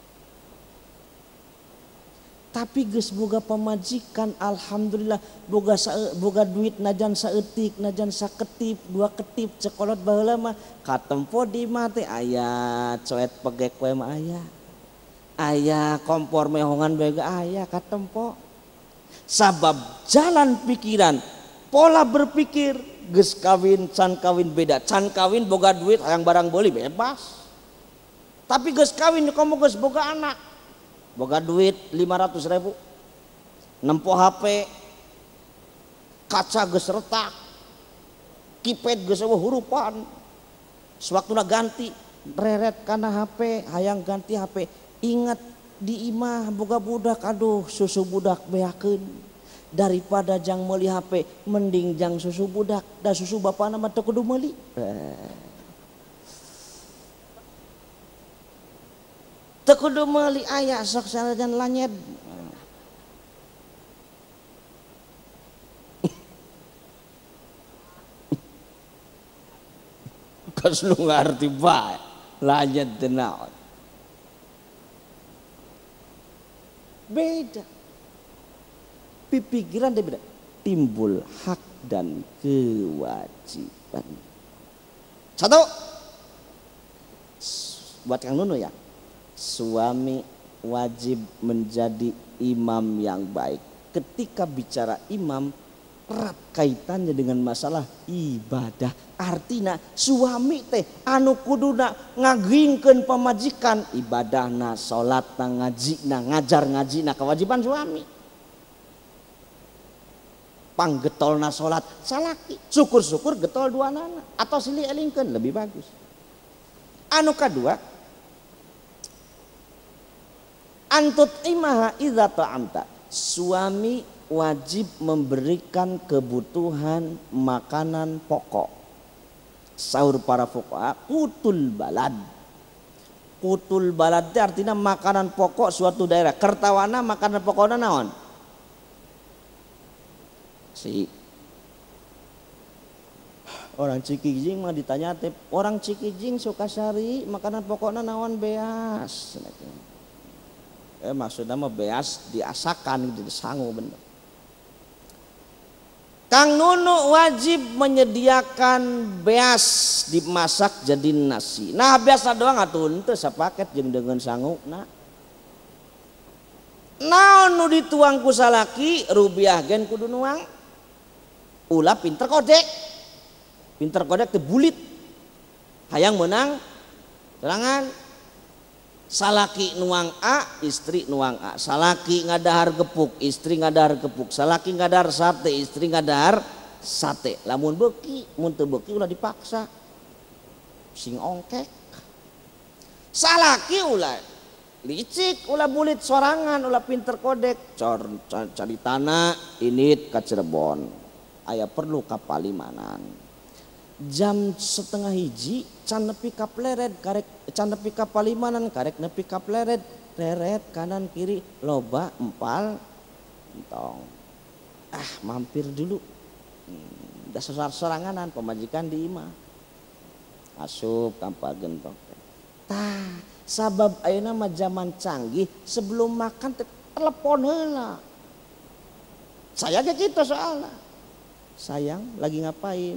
tapi geus boga pamajikan alhamdulillah boga duit najan saeutik najan saketip 2 ketip cekolot baheula mah katempo di mah teh aya coet pegek we mah aya kompor mehongan bae aya katempo. Sabab jalan pikiran, pola berpikir geus kawin can kawin beda. Can kawin boga duit hayang barang beuli bebas. Tapi geus kawin komo geus boga anak. Boga duit 500.000. Nempo HP. Kaca geus retak. Kipet geus eueuh hurupan. Sewaktuna ganti reret kana HP, hayang ganti HP. Ingat di imah boga budak aduh susu budak beakeun daripada jang meuli HP mending jang susu budak da susu bapana mah teu kudu meuli. Teu kudu meuli aya sok sanajan lanyed. Kas nu ngarti bae lanyed teh naon. Beda. Pikiran dia beda. Timbul hak dan kewajiban. Satu. Buat Kang Nunu ya. Suami wajib menjadi imam yang baik. Ketika bicara imam erat kaitannya dengan masalah ibadah. Artinya suami teh anu kuduna ngagingkeun pamajikan ibadahna, salatna, ngajina, ngajar ngajina kewajiban suami. Panggetolna salat salaki, syukur-syukur getol duanana atau silih elingkeun lebih bagus. Anu kadua antut imaha idza ta'amta. Suami wajib memberikan kebutuhan makanan pokok. Sahur para fuqaha qutul balad. Qutul balad itu artinya makanan pokok suatu daerah. Kertawana makanan pokoknya naon? Orang Cikijing mah ditanya teh orang Cikijing Sukasari makanan pokoknya naon beas. Maksudnya mah beas diasakan gitu sangu bener. Kang Nunu wajib menyediakan beas dimasak jadi nasi. Nah biasa doang atuh teu sapaket jeung dengan sangu. Naon nu dituang ku salaki rubiah gen kudu nuang. Ulah pinter kodek. Pinter kodek teu bulit. Hayang menang terangan. Salaki nuang A, istri nuang A. Salaki ngadahar gepuk, istri ngadahar gepuk. Salaki ngadahar sate, istri ngadahar sate. Lamun beuki, mun teu beuki ulah dipaksa. Sing ongkek. Salaki ulah licik, ulah bulit sorangan, ulah pinter kodek. Cari tanah, init ka Cirebon. Aya perlu ka Palimanan. Jam 12:30 can nepi ka Pleret karek can nepi ka Palimanan karek nepi ka Pleret leret kanan kiri loba empal entong mampir dulu dasar soranganan pemajikan di imah asup kampal gentong sabab ayeuna mah zaman canggih sebelum makan telepon heula saya ge kitu soalna sayang lagi ngapain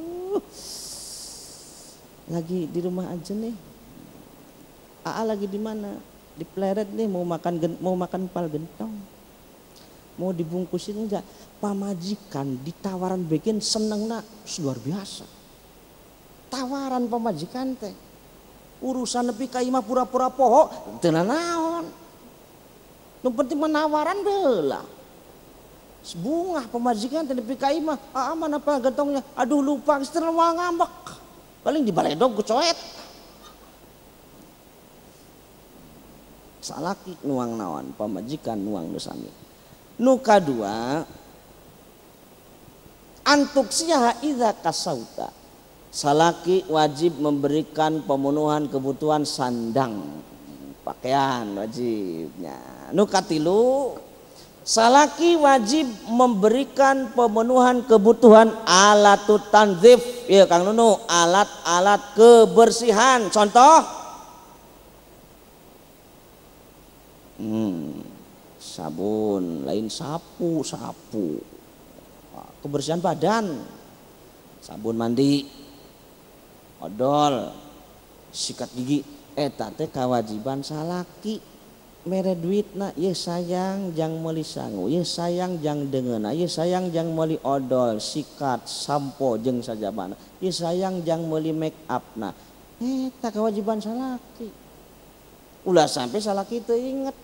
lagi di rumah aja nih. Aa lagi di mana? Di Pleret nih mau makan pal gentong. Mau dibungkusin enggak? Pamajikan ditawaran bikin senengna luar biasa. Tawaran pamajikan teh. Urusan nepi ka imah pura-pura poho teu naon. Nu penting menawaran deula. Sebungah pemajikan teh nepi ka imah, aa mana pa gentongnya? Aduh lupa geus teu ngambek. Paling di baledog ku coet. Salaki nuang naon, pamajikan nuang nusami. Nu kadua antuk siha idza kasauta. Salaki wajib memberikan pemenuhan kebutuhan sandang. Pakaian wajibnya. Nu katilu salaki wajib memberikan pemenuhan kebutuhan alatut tanzif. Ya Kang Nunu, alat-alat kebersihan. Contoh sabun, lain sapu. Kebersihan badan. Sabun mandi, odol, sikat gigi. Eta teh kewajiban salaki. Mere duitna ye sayang jang meuli sangu, ye sayang jang dengeuna, ye sayang jang meuli odol, sikat, sampo jeung sajabana, ye sayang jang meuli make upna. Eta kewajiban salaki. Ulah sampai salaki teu inget.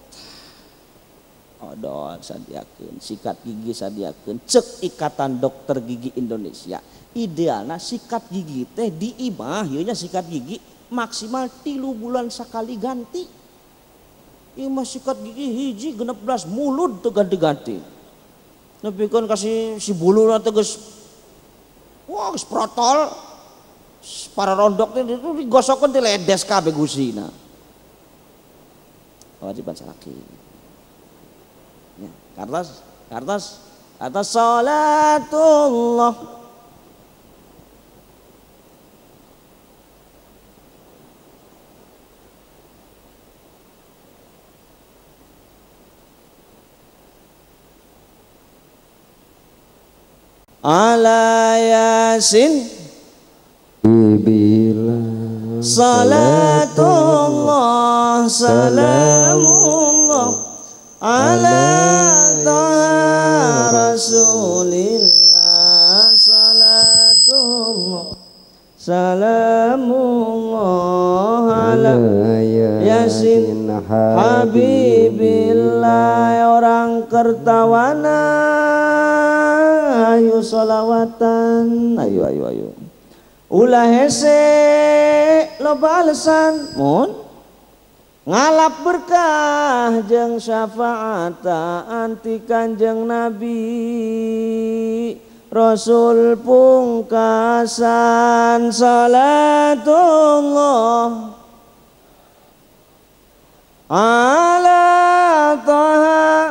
Odol sadiakeun, sikat gigi sadiakeun. Cek Ikatan Dokter Gigi Indonesia, idealna sikat gigi teh di imah ieu nya sikat gigi maksimal 3 bulan sekali ganti. Imah sikat gigi hiji 16 mulut teu ganti-ganti. Nepikeun kasih si bulu teh geus geus protol. Para rondok teh digosokkeun teh ledes kabeh gusina. Kewajiban salaki. Ya, kartas salatullah. Ala yasin bila salatullah salamullah ala rasulillah salatullah salamullah ala yasin habibillah orang kertawana ayo solawatan ayo ulah hese loba alesan mun ngalap berkah jeung syafaat anti Kanjeng Nabi Rasul pungkasan salatullah ala taha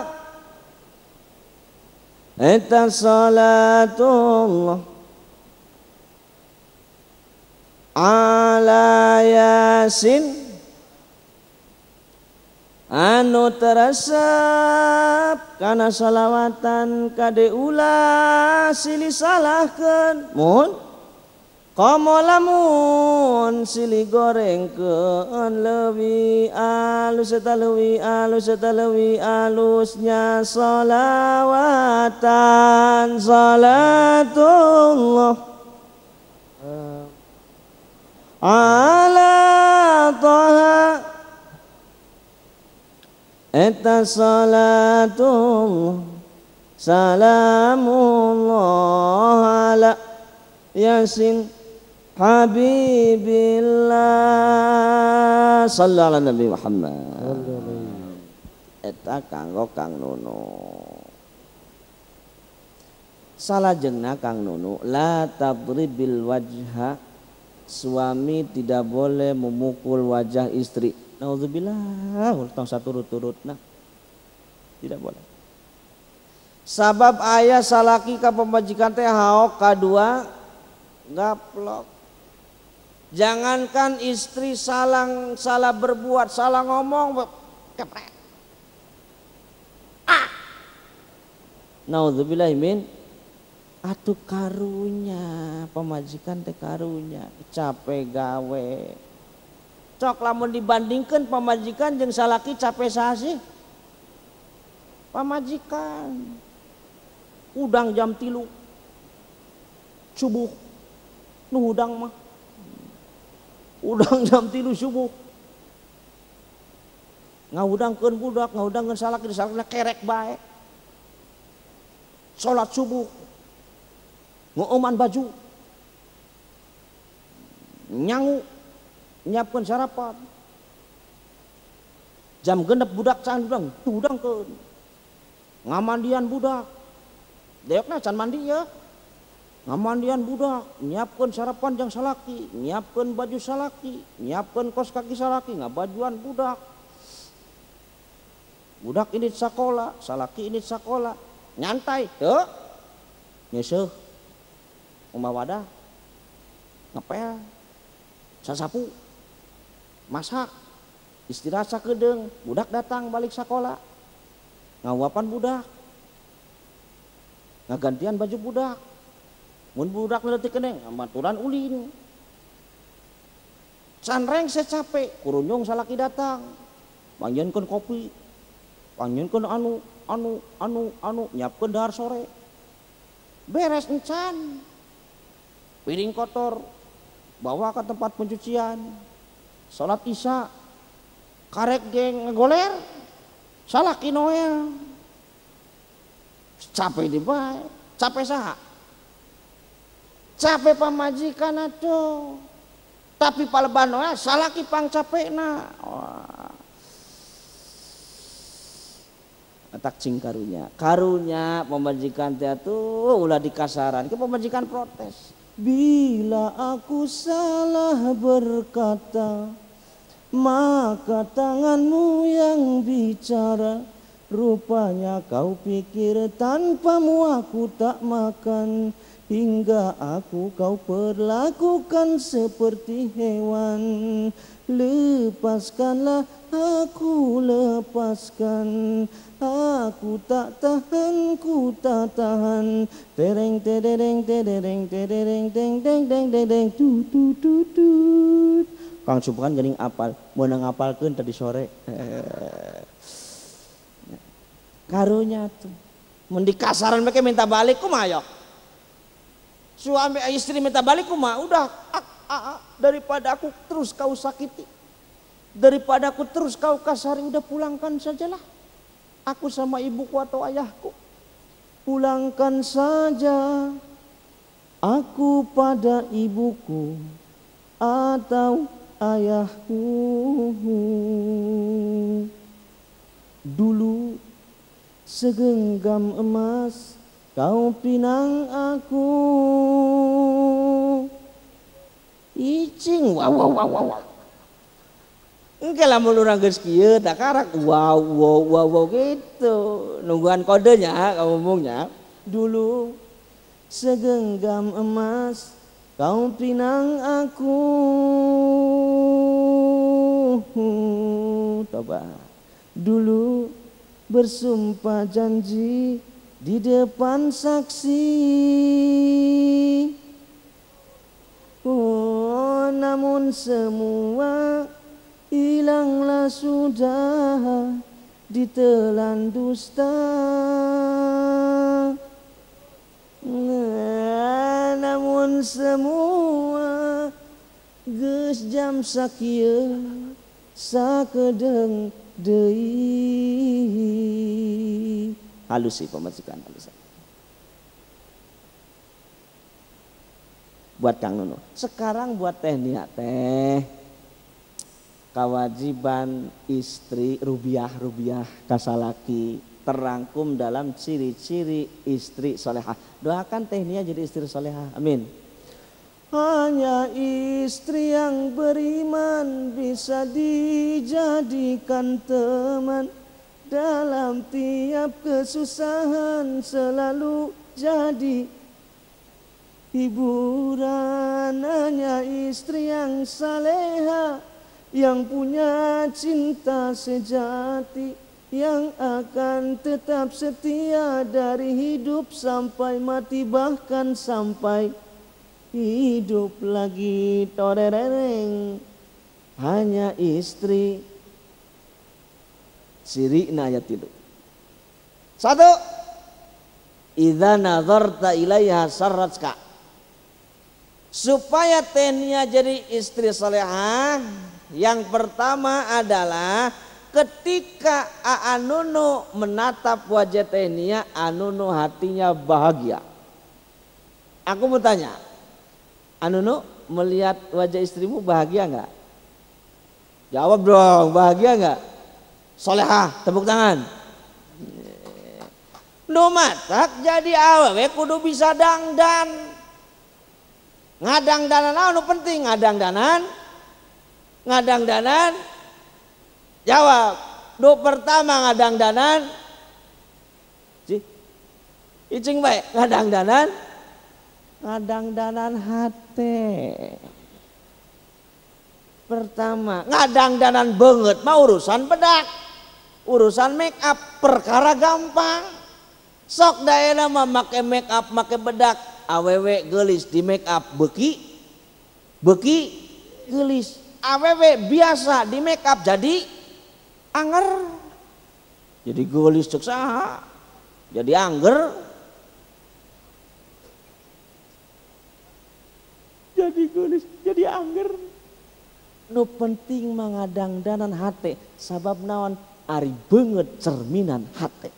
eta salatullah ala yasin anu teresep kana salawatan kade ulah silih salahkeun mun komo lamun silih gorengkeun leuwih alus eta leuwih alusnya salawatan salatullah ala taha eta salatullah salamullah ala yasin habibillah sallallahu alaihi Nabi Muhammad eta kanggo Kang Nunu salajengna Kang Nunu la tadribil wajha suami tidak boleh memukul wajah istri. Nauzubillah, tong saturut-turutna tidak boleh. Sabab ayah salaki ka pemajikan teh haok kadua gaplok. Jangankan istri salah berbuat, salah ngomong keprek. Nauzubillah min atuh karunya pemajikan teh karunya capek gawe cok lamun dibandingkan pemajikan jeung salaki capek saha sih pamajikan udang jam 3 subuh nu udang mah udang jam 3 subuh ngaudangkeun budak ngaudangkeun salaki salakina kerek bae salat subuh ngoman baju nyangu nyiapkeun sarapan jam genep budak can udangkeun ngamandian budak deokna can mandi ya ngamandian budak nyiapkeun sarapan jang salaki nyiapkeun baju salaki nyiapkeun kos kaki salaki ngabajuan budak ini sakola salaki ini sakola nyantai teu nyeuseuk umah wadah ngepel sasapu masak istirahat sakedeung budak datang balik sekolah ngawapan budak ngagantian baju budak mun budak leutik keneng maturan ulin canreng secapek kurunyung salaki datang panjenkeun kopi panjenkeun anu nyiapkeun dahar sore beres encan piring kotor bawa ke tempat pencucian salat isya karek geng ngegoler salaki noel capek di bae capek saha capek pamajikan atuh tapi paleban noel salaki pang capekna atak cing karunya pemajikan teh atuh ulah dikasaran ke pemajikan protes. Bila aku salah berkata, maka tanganmu yang bicara. Rupanya kau pikir tanpamu aku tak makan. Hingga aku kau perlakukan seperti hewan. Lepaskanlah aku lepaskan. Aku tak tahan, ku tak tahan. Tereng tereng tereng tereng deng deng deng deng deng tu tu tu tu. Kang Subhan geuning apal, meunang ngapalkeun tadi sore. Karunya tuh. Mun dikasaran mereka minta balik kumaha ya? Suami istri minta balik kumaha? Udah daripada aku terus kau sakiti. Daripada aku terus kau kasari, udah pulangkan sajalah. Aku sama ibuku atau ayahku, pulangkan saja aku pada ibuku atau ayahku. Dulu segenggam emas kau pinang aku. Icing wow. Engke lamun urang geus kieu tak karak wow gitu. Nungguan kodenya ngomongnya. Dulu segenggam emas kau pinang aku. Coba dulu bersumpah janji di depan saksi. Oh, namun semua hilanglah sudah ditelan dusta. Namun semua geus jam sakieu sakedeng deui. Halus sih pemasukan halus. Buat Kang Nunu. Sekarang buat teh nia teh kewajiban istri rubiah kasalaki terangkum dalam ciri-ciri istri solehah. Doakan teh nia jadi istri solehah. Amin. Hanya istri yang beriman bisa dijadikan teman dalam tiap kesusahan, selalu jadi hiburan. Hanya istri yang saleha yang punya cinta sejati, yang akan tetap setia dari hidup sampai mati, bahkan sampai hidup lagi. Torereng. Hanya istri sirina ayat itu. Satu, idza nazarta ilaiha sarratska. Supaya tenia jadi istri salehah, yang pertama adalah ketika Anunu menatap wajah tenia, Anunu hatinya bahagia. Aku mau tanya, Anunu melihat wajah istrimu bahagia enggak? Jawab dong, bahagia enggak? Solehah, tepuk tangan. Nu matak jadi awewe kudu bisa dangdan. Ngadangdanan anu penting, ngadangdanan. Jawab. Nu pertama ngadangdanan. Icing bae, ngadangdanan hate. Pertama, ngadangdanan banget mah urusan bedak. Urusan make up perkara gampang. Sok daerah mah make make up, make bedak. Awewe gelis di make up beki gelis. Awewe biasa di make up jadi anger. Jadi gelis cek saha. Jadi anger. Jadi gelis, jadi anger. Nu penting mangadangdanan hate, sabab naon ari beungeut cerminan hate.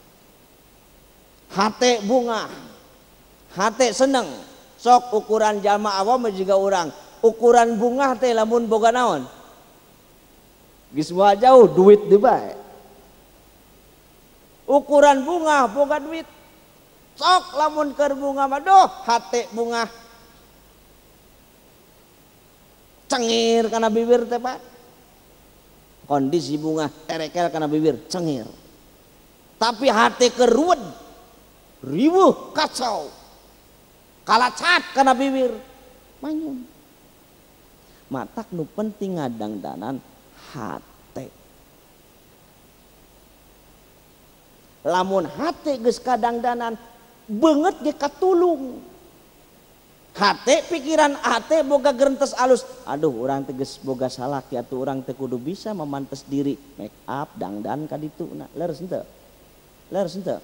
Hate bunga, hate seneng. Sok ukuran jalma awam juga orang. Ukuran bunga teh lamun boga naon? Geus moal jauh duit deui bae. Ukuran bunga boga duit. Sok lamun keur bunga mah doh hate bunga. Cengir karena bibir teh Pak. Kondisi bunga terekel karena bibir cengir. Tapi hati keruwed, riweuh kacau. Kalacat karena bibir manyun. Matak nu penting ngadangdanan hati. Lamun hati geus kadangdanan beungeut ge katulung. Hate pikiran hate boga gerentes alus. Aduh orang teges boga salaki atuh orang teh kudu bisa memantes diri make up dangdan ka ditu. Nah, leres henteu? Leres henteu?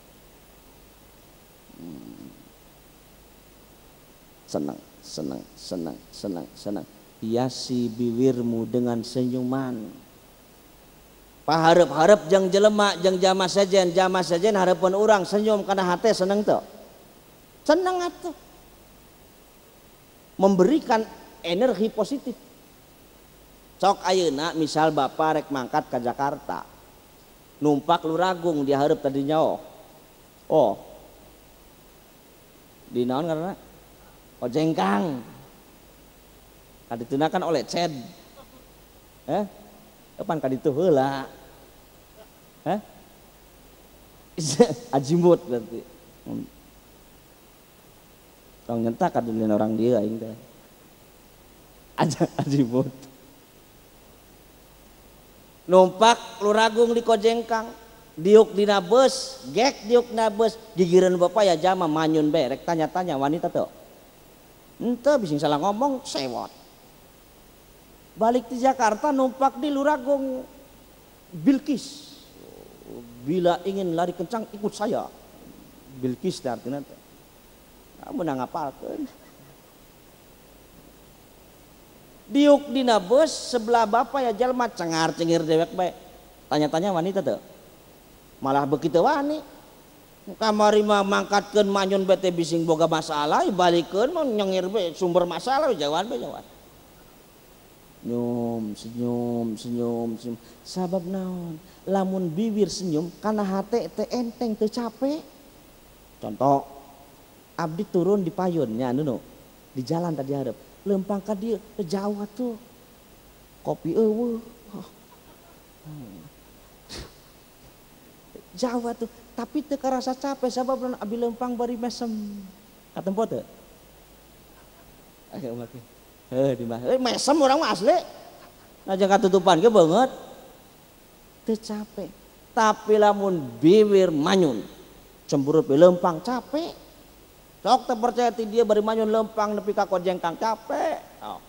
Senang. Hiasi bibirmu dengan senyuman. Paharep-harep jeung jelema jeung jama sajen hareupeun urang senyum kana hate seneng teu? Seneng atuh. Memberikan energi positif. Sok ayeuna misal bapak rek mangkat ke Jakarta, numpak Luragung di hareup tadinya oh di naon karena ojengkang kadituna kan oleh ced kapan kaditu heula ajimut berarti. Orang nyentak kadulin orang dia aing teh. Aja ajibut. Numpak Luragung di Kojengkang, diuk dina beus, gek diuk dina beus, gigireun bapak ya jama manyun bae rek tanya-tanya wanita teu. Henteu bising salah ngomong sewot. Balik di Jakarta numpak di Luragung Bilqis. Bila ingin lari kencang ikut saya. Bilqis teh artinya teh. Kamu ngapalkeun. Diuk dina beus sebelah bapak ya jalma cengar cengir dewek bae. Tanya-tanya wanita teh. Malah begitu wani. Kamari mah mangkatkeun manyun bae teh bising boga masalah, balikeun mah nyengir bae sumber masalah jawaban bae jawaban. Senyum. Sabab naon? Lamun bibir senyum karena hate teh enteng teu capek. Contoh, abdi turun di payunnya anu di jalan tadi hareup. Lempang ka dieu jauh atuh. Kopi eueuh. Jauh atuh, tapi teu karasa capek sabab naon abdi lempang bari mesem. Katempo teu? Aya make. Di mah mesem orang mah asli. Najang katutupan ge banget. Teu capek. Tapi lamun bibir manyun, cemburu lempang capek. Sok teu percaya ti dia bari manyun lempang nepi ka Kojengkang capek. Oh.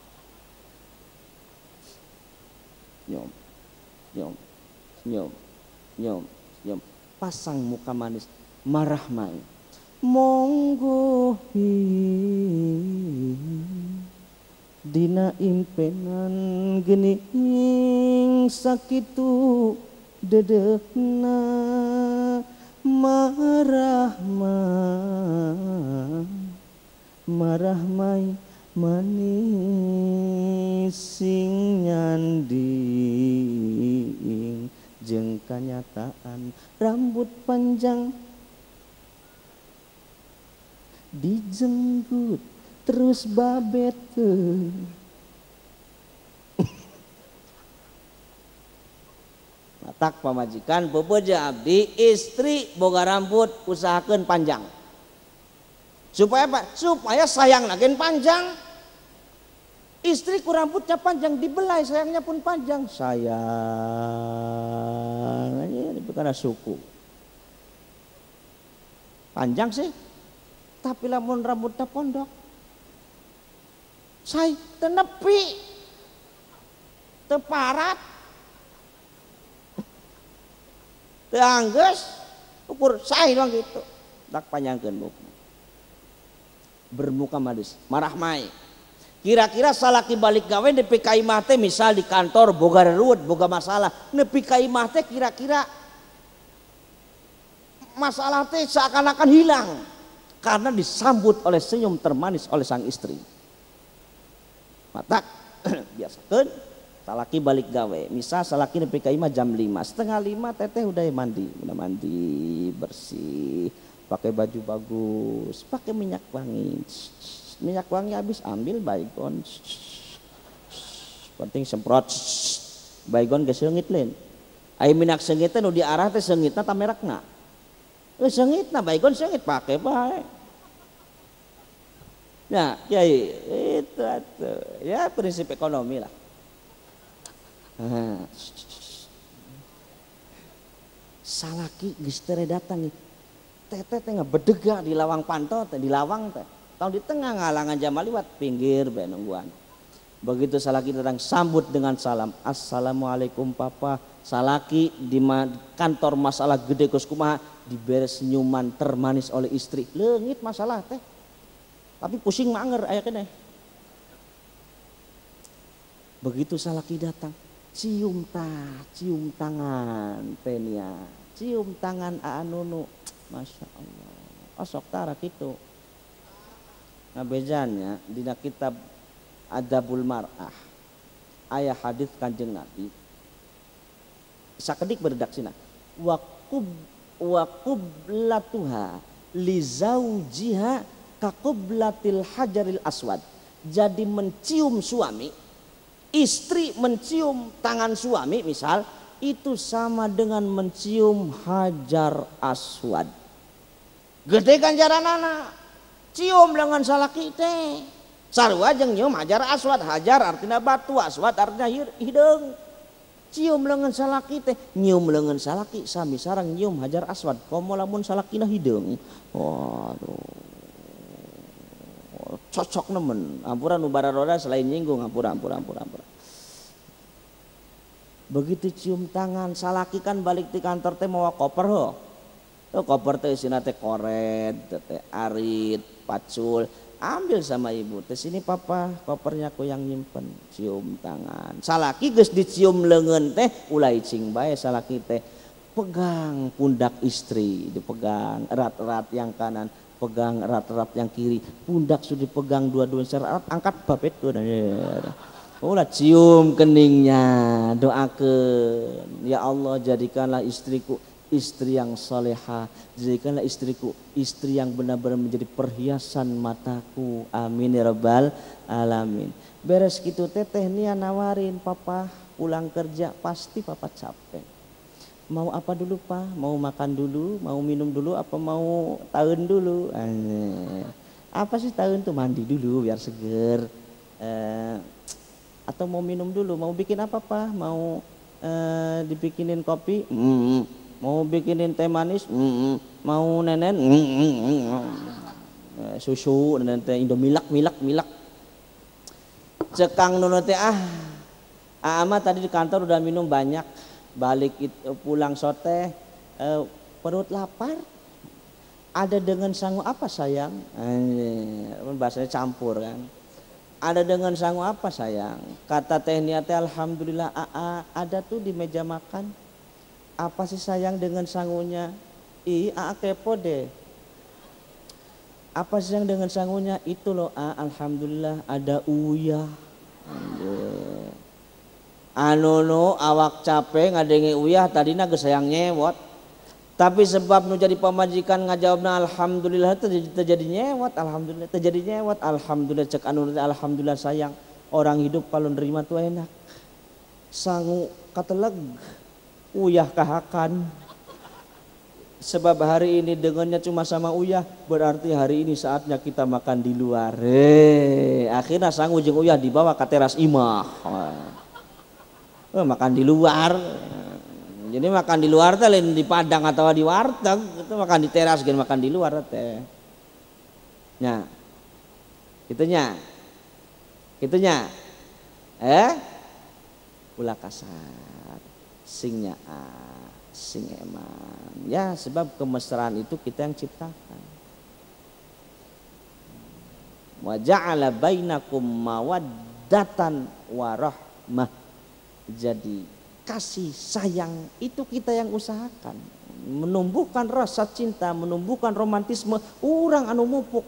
Senyum. Pasang muka manis, marah main. Monggo dina impenan geuning sakitu dedekna marah mai manis sing nyanding jeung kanyataan rambut panjang dijenggut terus babet matak pamajikan bebeja abdi istri boga rambut usahakeun panjang supaya apa? Supaya sayang nagen panjang. Istri ku rambutnya panjang dibelai sayangnya pun panjang. Sayang ini bukan suku panjang sih tapi lamun rambutnya pondok say tenepi teparat teangges ukur say doang gitu dak panjangkeun buku bermuka manis marah mai. Kira-kira salaki balik gawe nepi ka imah teh misal di kantor boga reruut boga masalah nepi ka imah teh kira-kira masalah teh seakan-akan hilang karena disambut oleh senyum termanis oleh sang istri. Matak biasakeun salaki balik gawe misal salaki nepi ka imah jam 5 setengah 5 teteh udah mandi bersih pakai baju bagus pakai minyak wangi habis ambil baygon penting semprot baygon ge seungit lain aya minyak seungit teh nu diarah teh seungitna ta merekna seungitna baygon seungit pake bae ya kiai itu atuh ya prinsip ekonomi lah salaki geus tere datang teteh teh bedega di lawang pantau teh di lawang teh tahun di tengah ngalangan jam liwat pinggir bae nungguan. Begitu salaki datang sambut dengan salam. Assalamualaikum papa. Salaki di kantor masalah gede kus kumaha diberes senyuman termanis oleh istri. Leungit masalah teh. Tapi pusing manger aya keneh. Begitu salaki datang, cium tangan Tenia. Cium tangan Aanunu. Masya Allah. Osok tara kitu. Ngabejanya dina kitab Adabul Mar'ah aya hadis Kanjeng Nabi sakedik beredaksina wa qublatuha li zaujiha ka qublatil hajaril aswad. Jadi mencium suami, istri mencium tangan suami misal itu sama dengan mencium hajar aswad. Gede ganjaranana. cium lengan salaki teh sarua jeung nyium hajar aswad. Hajar artinya batu, aswad artinya hidung. Cium lengan salaki teh, nyium lengan salaki sami sareng nyium hajar aswad. Komo lamun salakina hidung, waduh cocok nemen. Ampura nu bararoda selain nyinggung, ampura. Begitu cium tangan salaki kan balik di kantor teh mawa koper ho. Tuh koper teh isina teh koret, teh arit, pacul. Ambil sama ibu, teh sini papa, kopernya aku yang nyimpen. Cium tangan. Salaki geus dicium leungeun teh ulai cing bae salaki teh. Pegang pundak istri, dipegang erat-erat yang kanan, pegang erat-erat yang kiri. Pundak sudah dipegang dua-duanya secara erat, angkat babet tuh. Ulah cium keningnya, doakeun. Ya Allah, jadikanlah istriku istri yang salehah, jadikanlah istriku istri yang benar-benar menjadi perhiasan mataku, amin ya rabbal alamin. Beres gitu teteh nia nawarin papa pulang kerja, pasti papa capek. Mau apa dulu pak? Mau makan dulu, mau minum dulu, apa mau tahun dulu? Apa sih tahun tuh? Mandi dulu biar seger, atau mau minum dulu? Mau bikin apa pak? Mau dibikinin kopi? Mau bikinin teh manis, mau nenen, susu, nenen teh Indomilak, milak. Cekang nunu teh ama tadi di kantor udah minum banyak, balik pulang sote, perut lapar. Ada dengan sangu apa sayang? Bahasanya campur kan. Ada dengan sangu apa sayang? Kata teh nia teh alhamdulillah ada tuh di meja makan. Apa sih sayang dengan sangunya? Kepo deh. Apa sih sayang dengan sangunya? Itu loh alhamdulillah ada uyah. Anu awak capek ngadenge uyah tadina geus sayang nyewot. Tapi sebab nu jadi pamajikan ngajawabna alhamdulillah terjadi nyewot, alhamdulillah terjadi nyewot, alhamdulillah cek anu alhamdulillah sayang. Orang hidup kalau nerima tuh enak. Sangu kateleg. Uyah kahakan. Sebab hari ini dengannya cuma sama uyah, berarti hari ini saatnya kita makan di luar. Akhirnya sangu jeung uyah dibawa ke teras imah. Makan di luar. Jadi makan di luar teh lain di padang atau di warteg, itu makan di teras gen makan di luar teh. Nya. Kitunya. Ulah kasar. Singnya sing emang ya, sebab kemesraan itu kita yang ciptakan. Wa ja'ala bainakum mawaddatan warahmah. Jadi kasih sayang itu kita yang usahakan, menumbuhkan rasa cinta, menumbuhkan romantisme orang anu mupuk.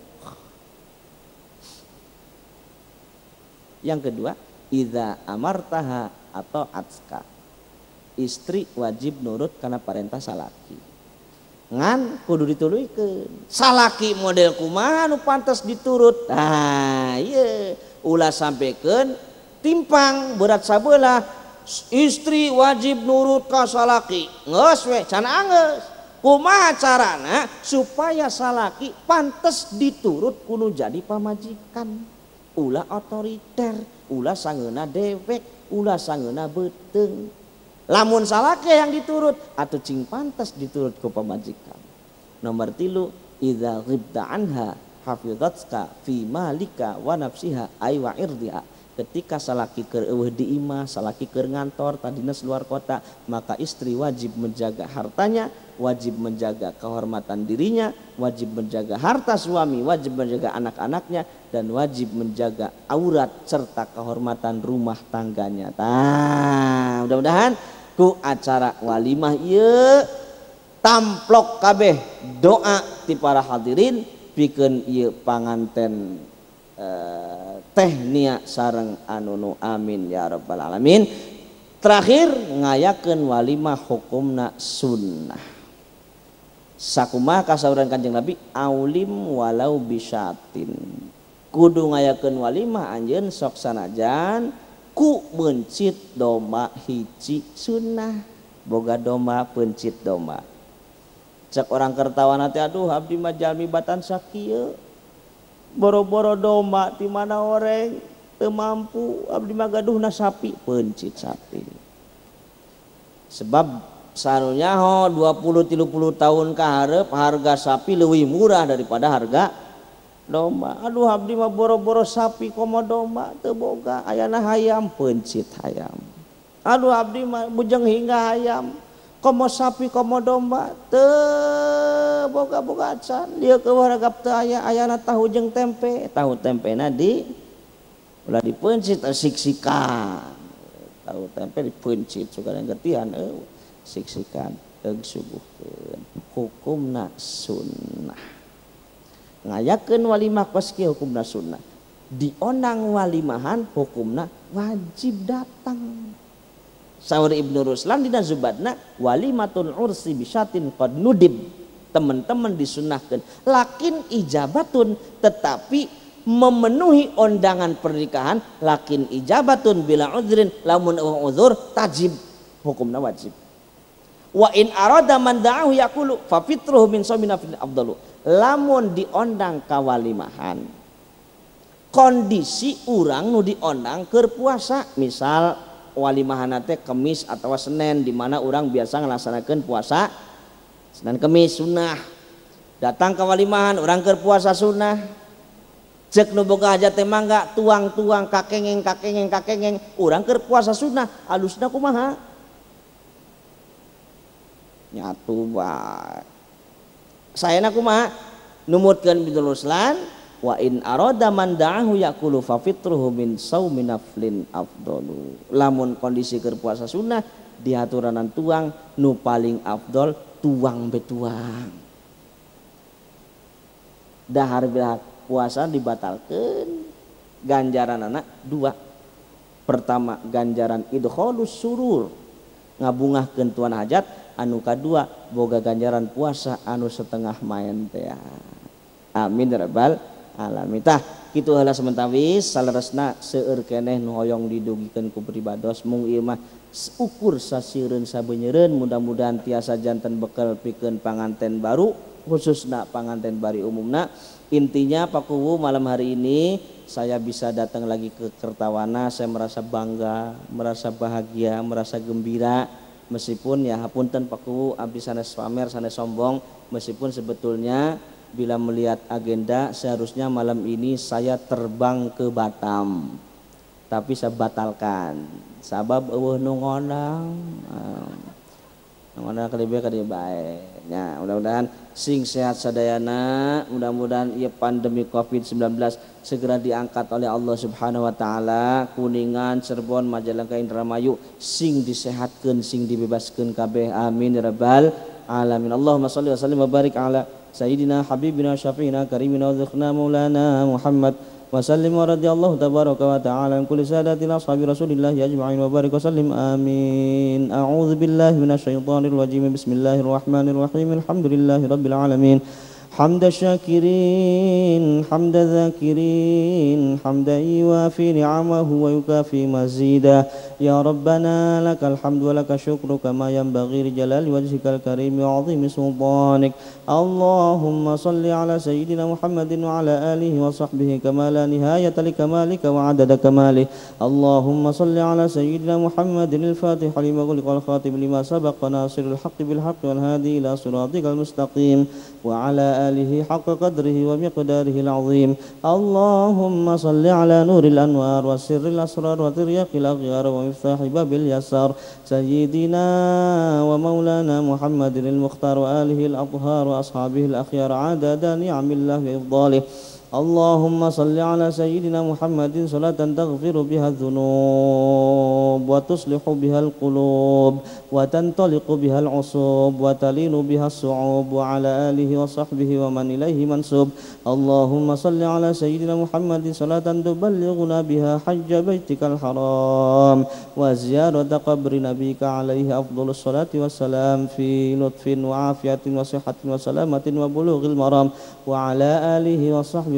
Yang kedua, idza amartaha atau atska. Istri wajib nurut karena perintah salaki. Ngan kudu dituluykeun. Salaki model kumaha nu pantes diturut. Ieu ulah sampekeun timpang berat sabelah. Istri wajib nurut ka salaki. Geus we can anggeus. Kumaha carana supaya salaki pantes diturut kudu jadi pamajikan. Ulah otoriter, ulah sangeuna dewek, ulah sangeuna beuteung. Lamun salaki yang diturut atau cing pantas diturut ku pamajikan. Nomor 3, idza ghibta anha hafizatska fi malika wa nafsiha ay wa irdiha. Ketika salaki keur eueuh di imah, salaki keur ngantor tadina luar kota, maka istri wajib menjaga hartanya, wajib menjaga kehormatan dirinya, wajib menjaga harta suami, wajib menjaga anak-anaknya, dan wajib menjaga aurat serta kehormatan rumah tangganya. Mudah-mudahan ku acara walimah ieu tamplok kabeh doa ti para hadirin pikeun ieu panganten teh nia sareng anu amin ya rabbal alamin. Terakhir ngayakeun walimah hukumna sunnah. Sakumaha kasauran Kanjeng Nabi aulim walau bisyatin. Kudu ngayakeun walimah anjeun sok sanajan ku mencit domba hiji sunnah, boga domba pencit domba. Cek orang kertawan teh aduh abdi mah jalmi batan sakieu. boro-boro domba di mana orang teu mampu abdi mah gaduhna sapi pencit sapi. Sebab sarunya 20-30 tahun ka hareup harga sapi leuwih murah daripada harga domba. Aduh abdi mah boro-boro sapi komo domba teu boga, ayana hayam pencit hayam. Aduh abdi mah bujeng hingga hayam komo sapi komo domba teu boga-boga acan. Dia ke waragap teu aya ayana tahu jeung tempe. Tahu tempena ulah dipencit siksikan. Tahu tempe dipencit suka ngetian siksikan teug subuhkeun. Hukumna sunnah. Ngayakeun walimah kos kieu hukumna sunnah. Diondang walimahan hukumna wajib datang. Saur Ibnu Ruslan dina Zubadna walimatul ursi bisyatin qad nudib. Teman-teman disunahkeun lakin ijabatun tetapi memenuhi undangan pernikahan lakin ijabatun bila udhrin lamun uzur tajib hukumna wajib. Wa in arada man da'ahu yaqulu fa fitruhu min sawmina fil afdalu. Lamun diondang ka walimahan kondisi urang nu diondang keur puasa, misal walimahan teh Kemis atau Senin di mana urang biasa ngelaksanakeun puasa Senin Kemis sunnah. Datang ka walimahan urang keur puasa sunnah. Cek nu boga hajat teh mangga tuang-tuang kakengeng urang keur puasa sunnah alusna kumaha nyatu bae sayana kumaha numutkeun Ibnu Ruslan wa in arada man da'ahu yaqulu fa fitruhu min saumi naflin afdalu. Lamun kondisi keur puasa sunnah diaturanan tuang nu paling afdol tuang betuang dahar bila puasa dibatalkan ganjaran anak dua. Pertama ganjaran idkhalus surur ngabungahkeun tuan hajat, anu kadua boga ganjaran puasa anu setengah maen teh. Amin ya rabbal alamin. Tah kitu heula sementawis saleresna seueur keneh nu hoyong didugikeun ku pribados mung ieu mah ukur sasiereun sabeunyereun mudah-mudahan tiasa janten bekel pikeun panganten baru khususna panganten bari umumna. Intinya Pak Kuwu malam hari ini saya bisa datang lagi ke Kertawana, saya merasa bangga, merasa bahagia, merasa gembira meskipun ya hapunten Pak Kuwu abdi sanes pamer sanes sombong, meskipun sebetulnya bila melihat agenda seharusnya malam ini saya terbang ke Batam tapi saya batalkan sabab eueuh nu ngondang kelebih kadi bae. Ya, mudah-mudahan sing sehat sadayana, mudah-mudahan ieu pandemi Covid-19 segera diangkat oleh Allah Subhanahu wa taala. Kuningan, Cirebon, Majalengka, Indramayu sing disehatkeun, sing dibebaskeun kabeh. Amin ya rabbal alamin. Allahumma shalli wa sallim wa barik ala sayyidina habibina syafiina karimina wa maulana Muhammad wa sallim wa radhiyallahu tabaraka wa ta'ala an kulli sadatina ashabi Rasulillah ajma'in wa barik wa sallim amin. A'udzu billahi minasyaitonir rajim. Bismillahirrahmanirrahim. Alhamdulillahi rabbil alamin. حمد الشاكرين حمد الذاكرين حمدا يوافي نعمه ويكافي مزيدا يا ربنا لك الحمد ولك الشكر كما ينبغي لجلال وجهك الكريم وعظيم سلطانك. اللهم صل على سيدنا محمد وعلى آله وصحبه كما لا نهاية لكمالك وعدد كماله. اللهم صل على سيدنا محمد الفاتح لما غلق والخاتم لما سبق ناصر الحق بالحق والهادي إلى صراطك المستقيم وعلى آله حق قدره ومقداره العظيم. اللهم صل على نور الأنوار وسر الأسرار وترياق الأغيار ومفتاح باب اليسار سيدنا ومولانا محمد المختار وآله الأطهار وأصحابه الأخيار عدد نعم الله وإفضاله. اللهم صل على سيدنا محمد صلاة تغفر بها الذنوب وتصلح بها القلوب وتنطلق بها العصوب وتلين بها الصعوب وعلى آله وصحبه ومن إليه منسوب. اللهم صل على سيدنا محمد صلاة تبلغنا بها حج بيتك الحرام وزيارة قبر نبيك عليه أفضل الصلاة والسلام في لطف وعافية وصحة وسلامة وبلوغ المرام وعلى آله وصحبه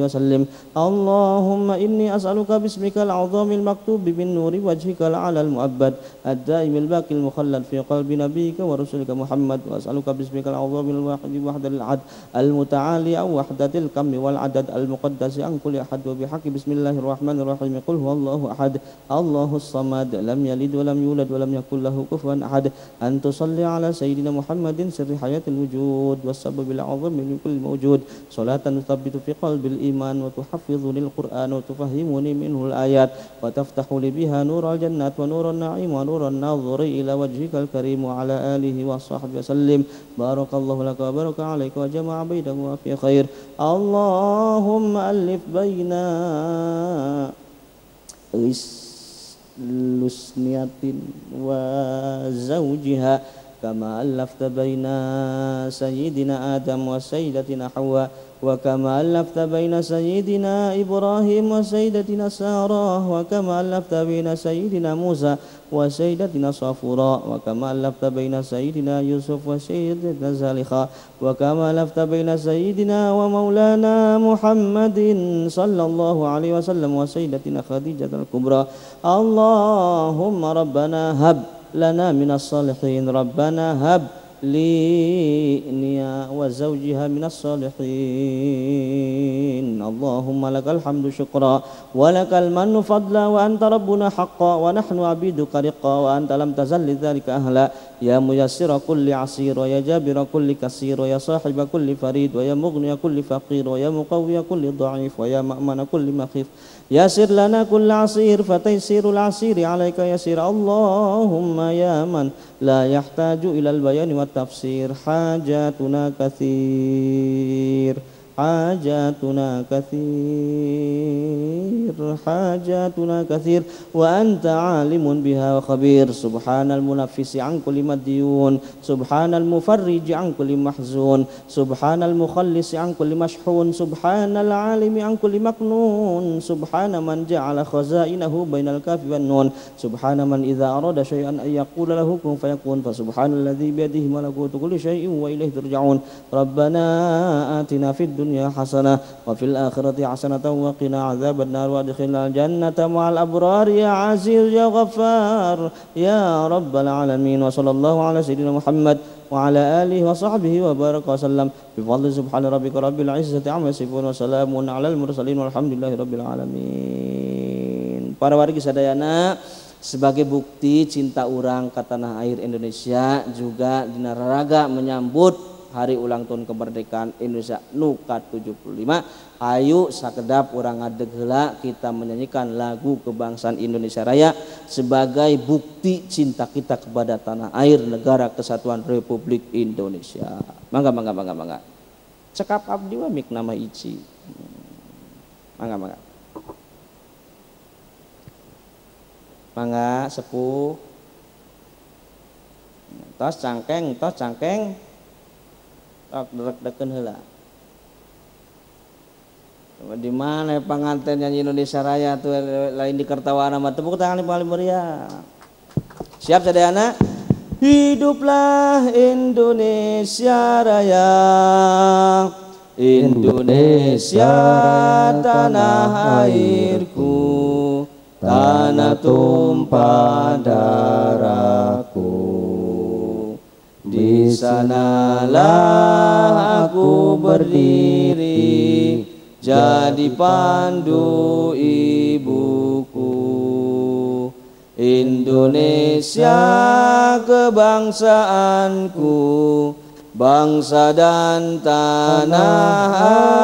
وسلم اللهم إني أسألك باسمك العظيم المكتوب بالنور وجهك الأعلى المؤبد الدائم الباقي المخلد في قلب نبيك ورسولك محمد وأسألك باسمك العظيم الواحد وحدة العد المتعالي أو وحدة الكم والعدد المقدس عن كل أحد وبحق بسم الله الرحمن الرحيم قل هو الله أحد الله الصمد لم يلد ولم يولد ولم يكن له كفوا أحد أن تصلي على سيدنا محمد سر حياة الوجود والسبب العظيم من كل موجود صلاة تثبت في قلب الإيمان وتحفظني القرآن وتفهمني منه الآيات وتفتح لي بها نور الجنات ونور النعيم ونور الناظر إلى وجهك الكريم وعلى آله وصحبه وسلم بارك الله لك وبارك عليك وجمع بينكما في خير اللهم ألف بين لسنية وزوجها كما ألفت بين سيدنا آدم وسيدتنا حواء وكما ألفت بين سيدنا إبراهيم وسيدتنا سارة وكما ألفت بين سيدنا موسى وسيدتنا صفوراء وكما ألفت بين سيدنا يوسف وسيدتنا زالخة وكما ألفت بين سيدنا ومولانا محمد صلى الله عليه وسلم وسيدتنا خديجة الكبرى اللهم ربنا هب لنا من الصالحين ربنا هب لنيا وزوجها من الصالحين اللهم لك الحمد شكرا ولك المن فضلا وأنت ربنا حقا ونحن عبيدك رقا وأنت لم تزل لذلك أهلا يا ميسر كل عسير ويا جابر كل كسير ويا صاحب كل فريد ويا مغني كل فقير ويا مقوي كل ضعيف ويا مأمن كل مخيف يسر لنا كل عسير فتيسير العسير عليك يسير اللهم يا من لا يحتاج إلى البيان والتفسير حاجاتنا كثير حاجاتنا كثير حاجاتنا كثير وأنت عالم بها وخبير سبحان المنفس عن كل مديون سبحان المفرج عن كل محزون سبحان المخلص عن كل مشحون سبحان العالم عن كل مكنون سبحان من جعل خزائنه بين الكاف والنون سبحان من إذا أراد شيئا أن يقول له كن فيكون فسبحان الذي بيده ملكوت كل شيء وإليه ترجعون ربنا آتنا في الدنيا حسنة وفي الآخرة حسنة وقنا عذاب النار وادخلنا الجنة مع الأبرار يا عزيز يا غفار يا رب العالمين وصلى الله على سيدنا محمد وعلى آله وصحبه وبارك وسلم بفضل سبحان ربك رب العزة عما يصفون وسلام على المرسلين والحمد لله رب العالمين. Para wargi sadayana, sebagai bukti cinta urang ke tanah air Indonesia juga dina raraga menyambut hari ulang tahun kemerdekaan Indonesia nu ke-75. Ayo sakedap urang ngadeg heula kita menyanyikan lagu kebangsaan Indonesia Raya sebagai bukti cinta kita kepada tanah air negara kesatuan Republik Indonesia. Mangga mangga mangga mangga. Cekap abdi wa mik nama ici. Mangga mangga. Mangga sepuh. Tos cangkeng, tos cangkeng. Tok derek-deken heula. Di mana pengantin nyanyi Indonesia Raya tuh lain di Kertawana mah tepuk tangan paling meriah. Siap sadayana? Hiduplah Indonesia Raya. Indonesia tanah airku, tanah tumpah darahku. Di sanalah aku berdiri, jadi pandu ibuku. Indonesia kebangsaanku, bangsa dan tanah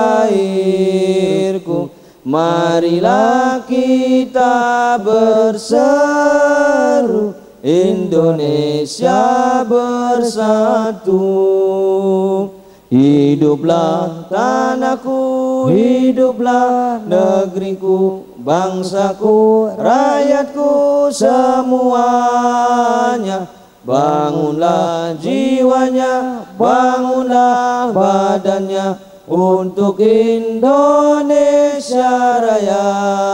airku. Marilah kita berseru, Indonesia bersatu. Hiduplah tanahku, hiduplah negeriku, bangsaku, rakyatku semuanya. Bangunlah jiwanya, bangunlah badannya untuk Indonesia Raya.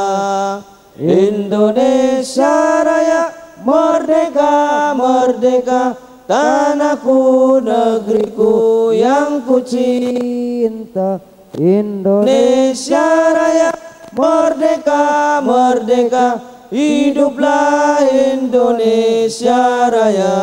Indonesia Raya, merdeka, merdeka, tanahku, negeriku yang ku cinta. Indonesia Raya merdeka merdeka, hiduplah Indonesia Raya.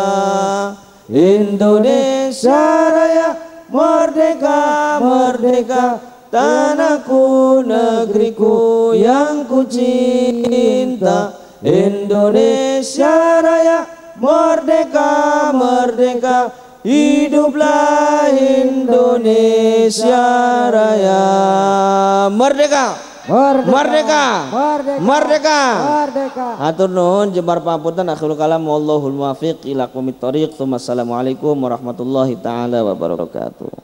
Indonesia Raya merdeka merdeka, tanahku negeriku yang ku cinta. Indonesia Raya merdeka merdeka, hiduplah Indonesia Raya. Merdeka merdeka merdeka merdeka. Hatur nuhun jembar pamunten, akhirul kalam wallahul muwaffiq ila aqwamit thoriq. Assalamualaikum warahmatullahi taala wabarakatuh.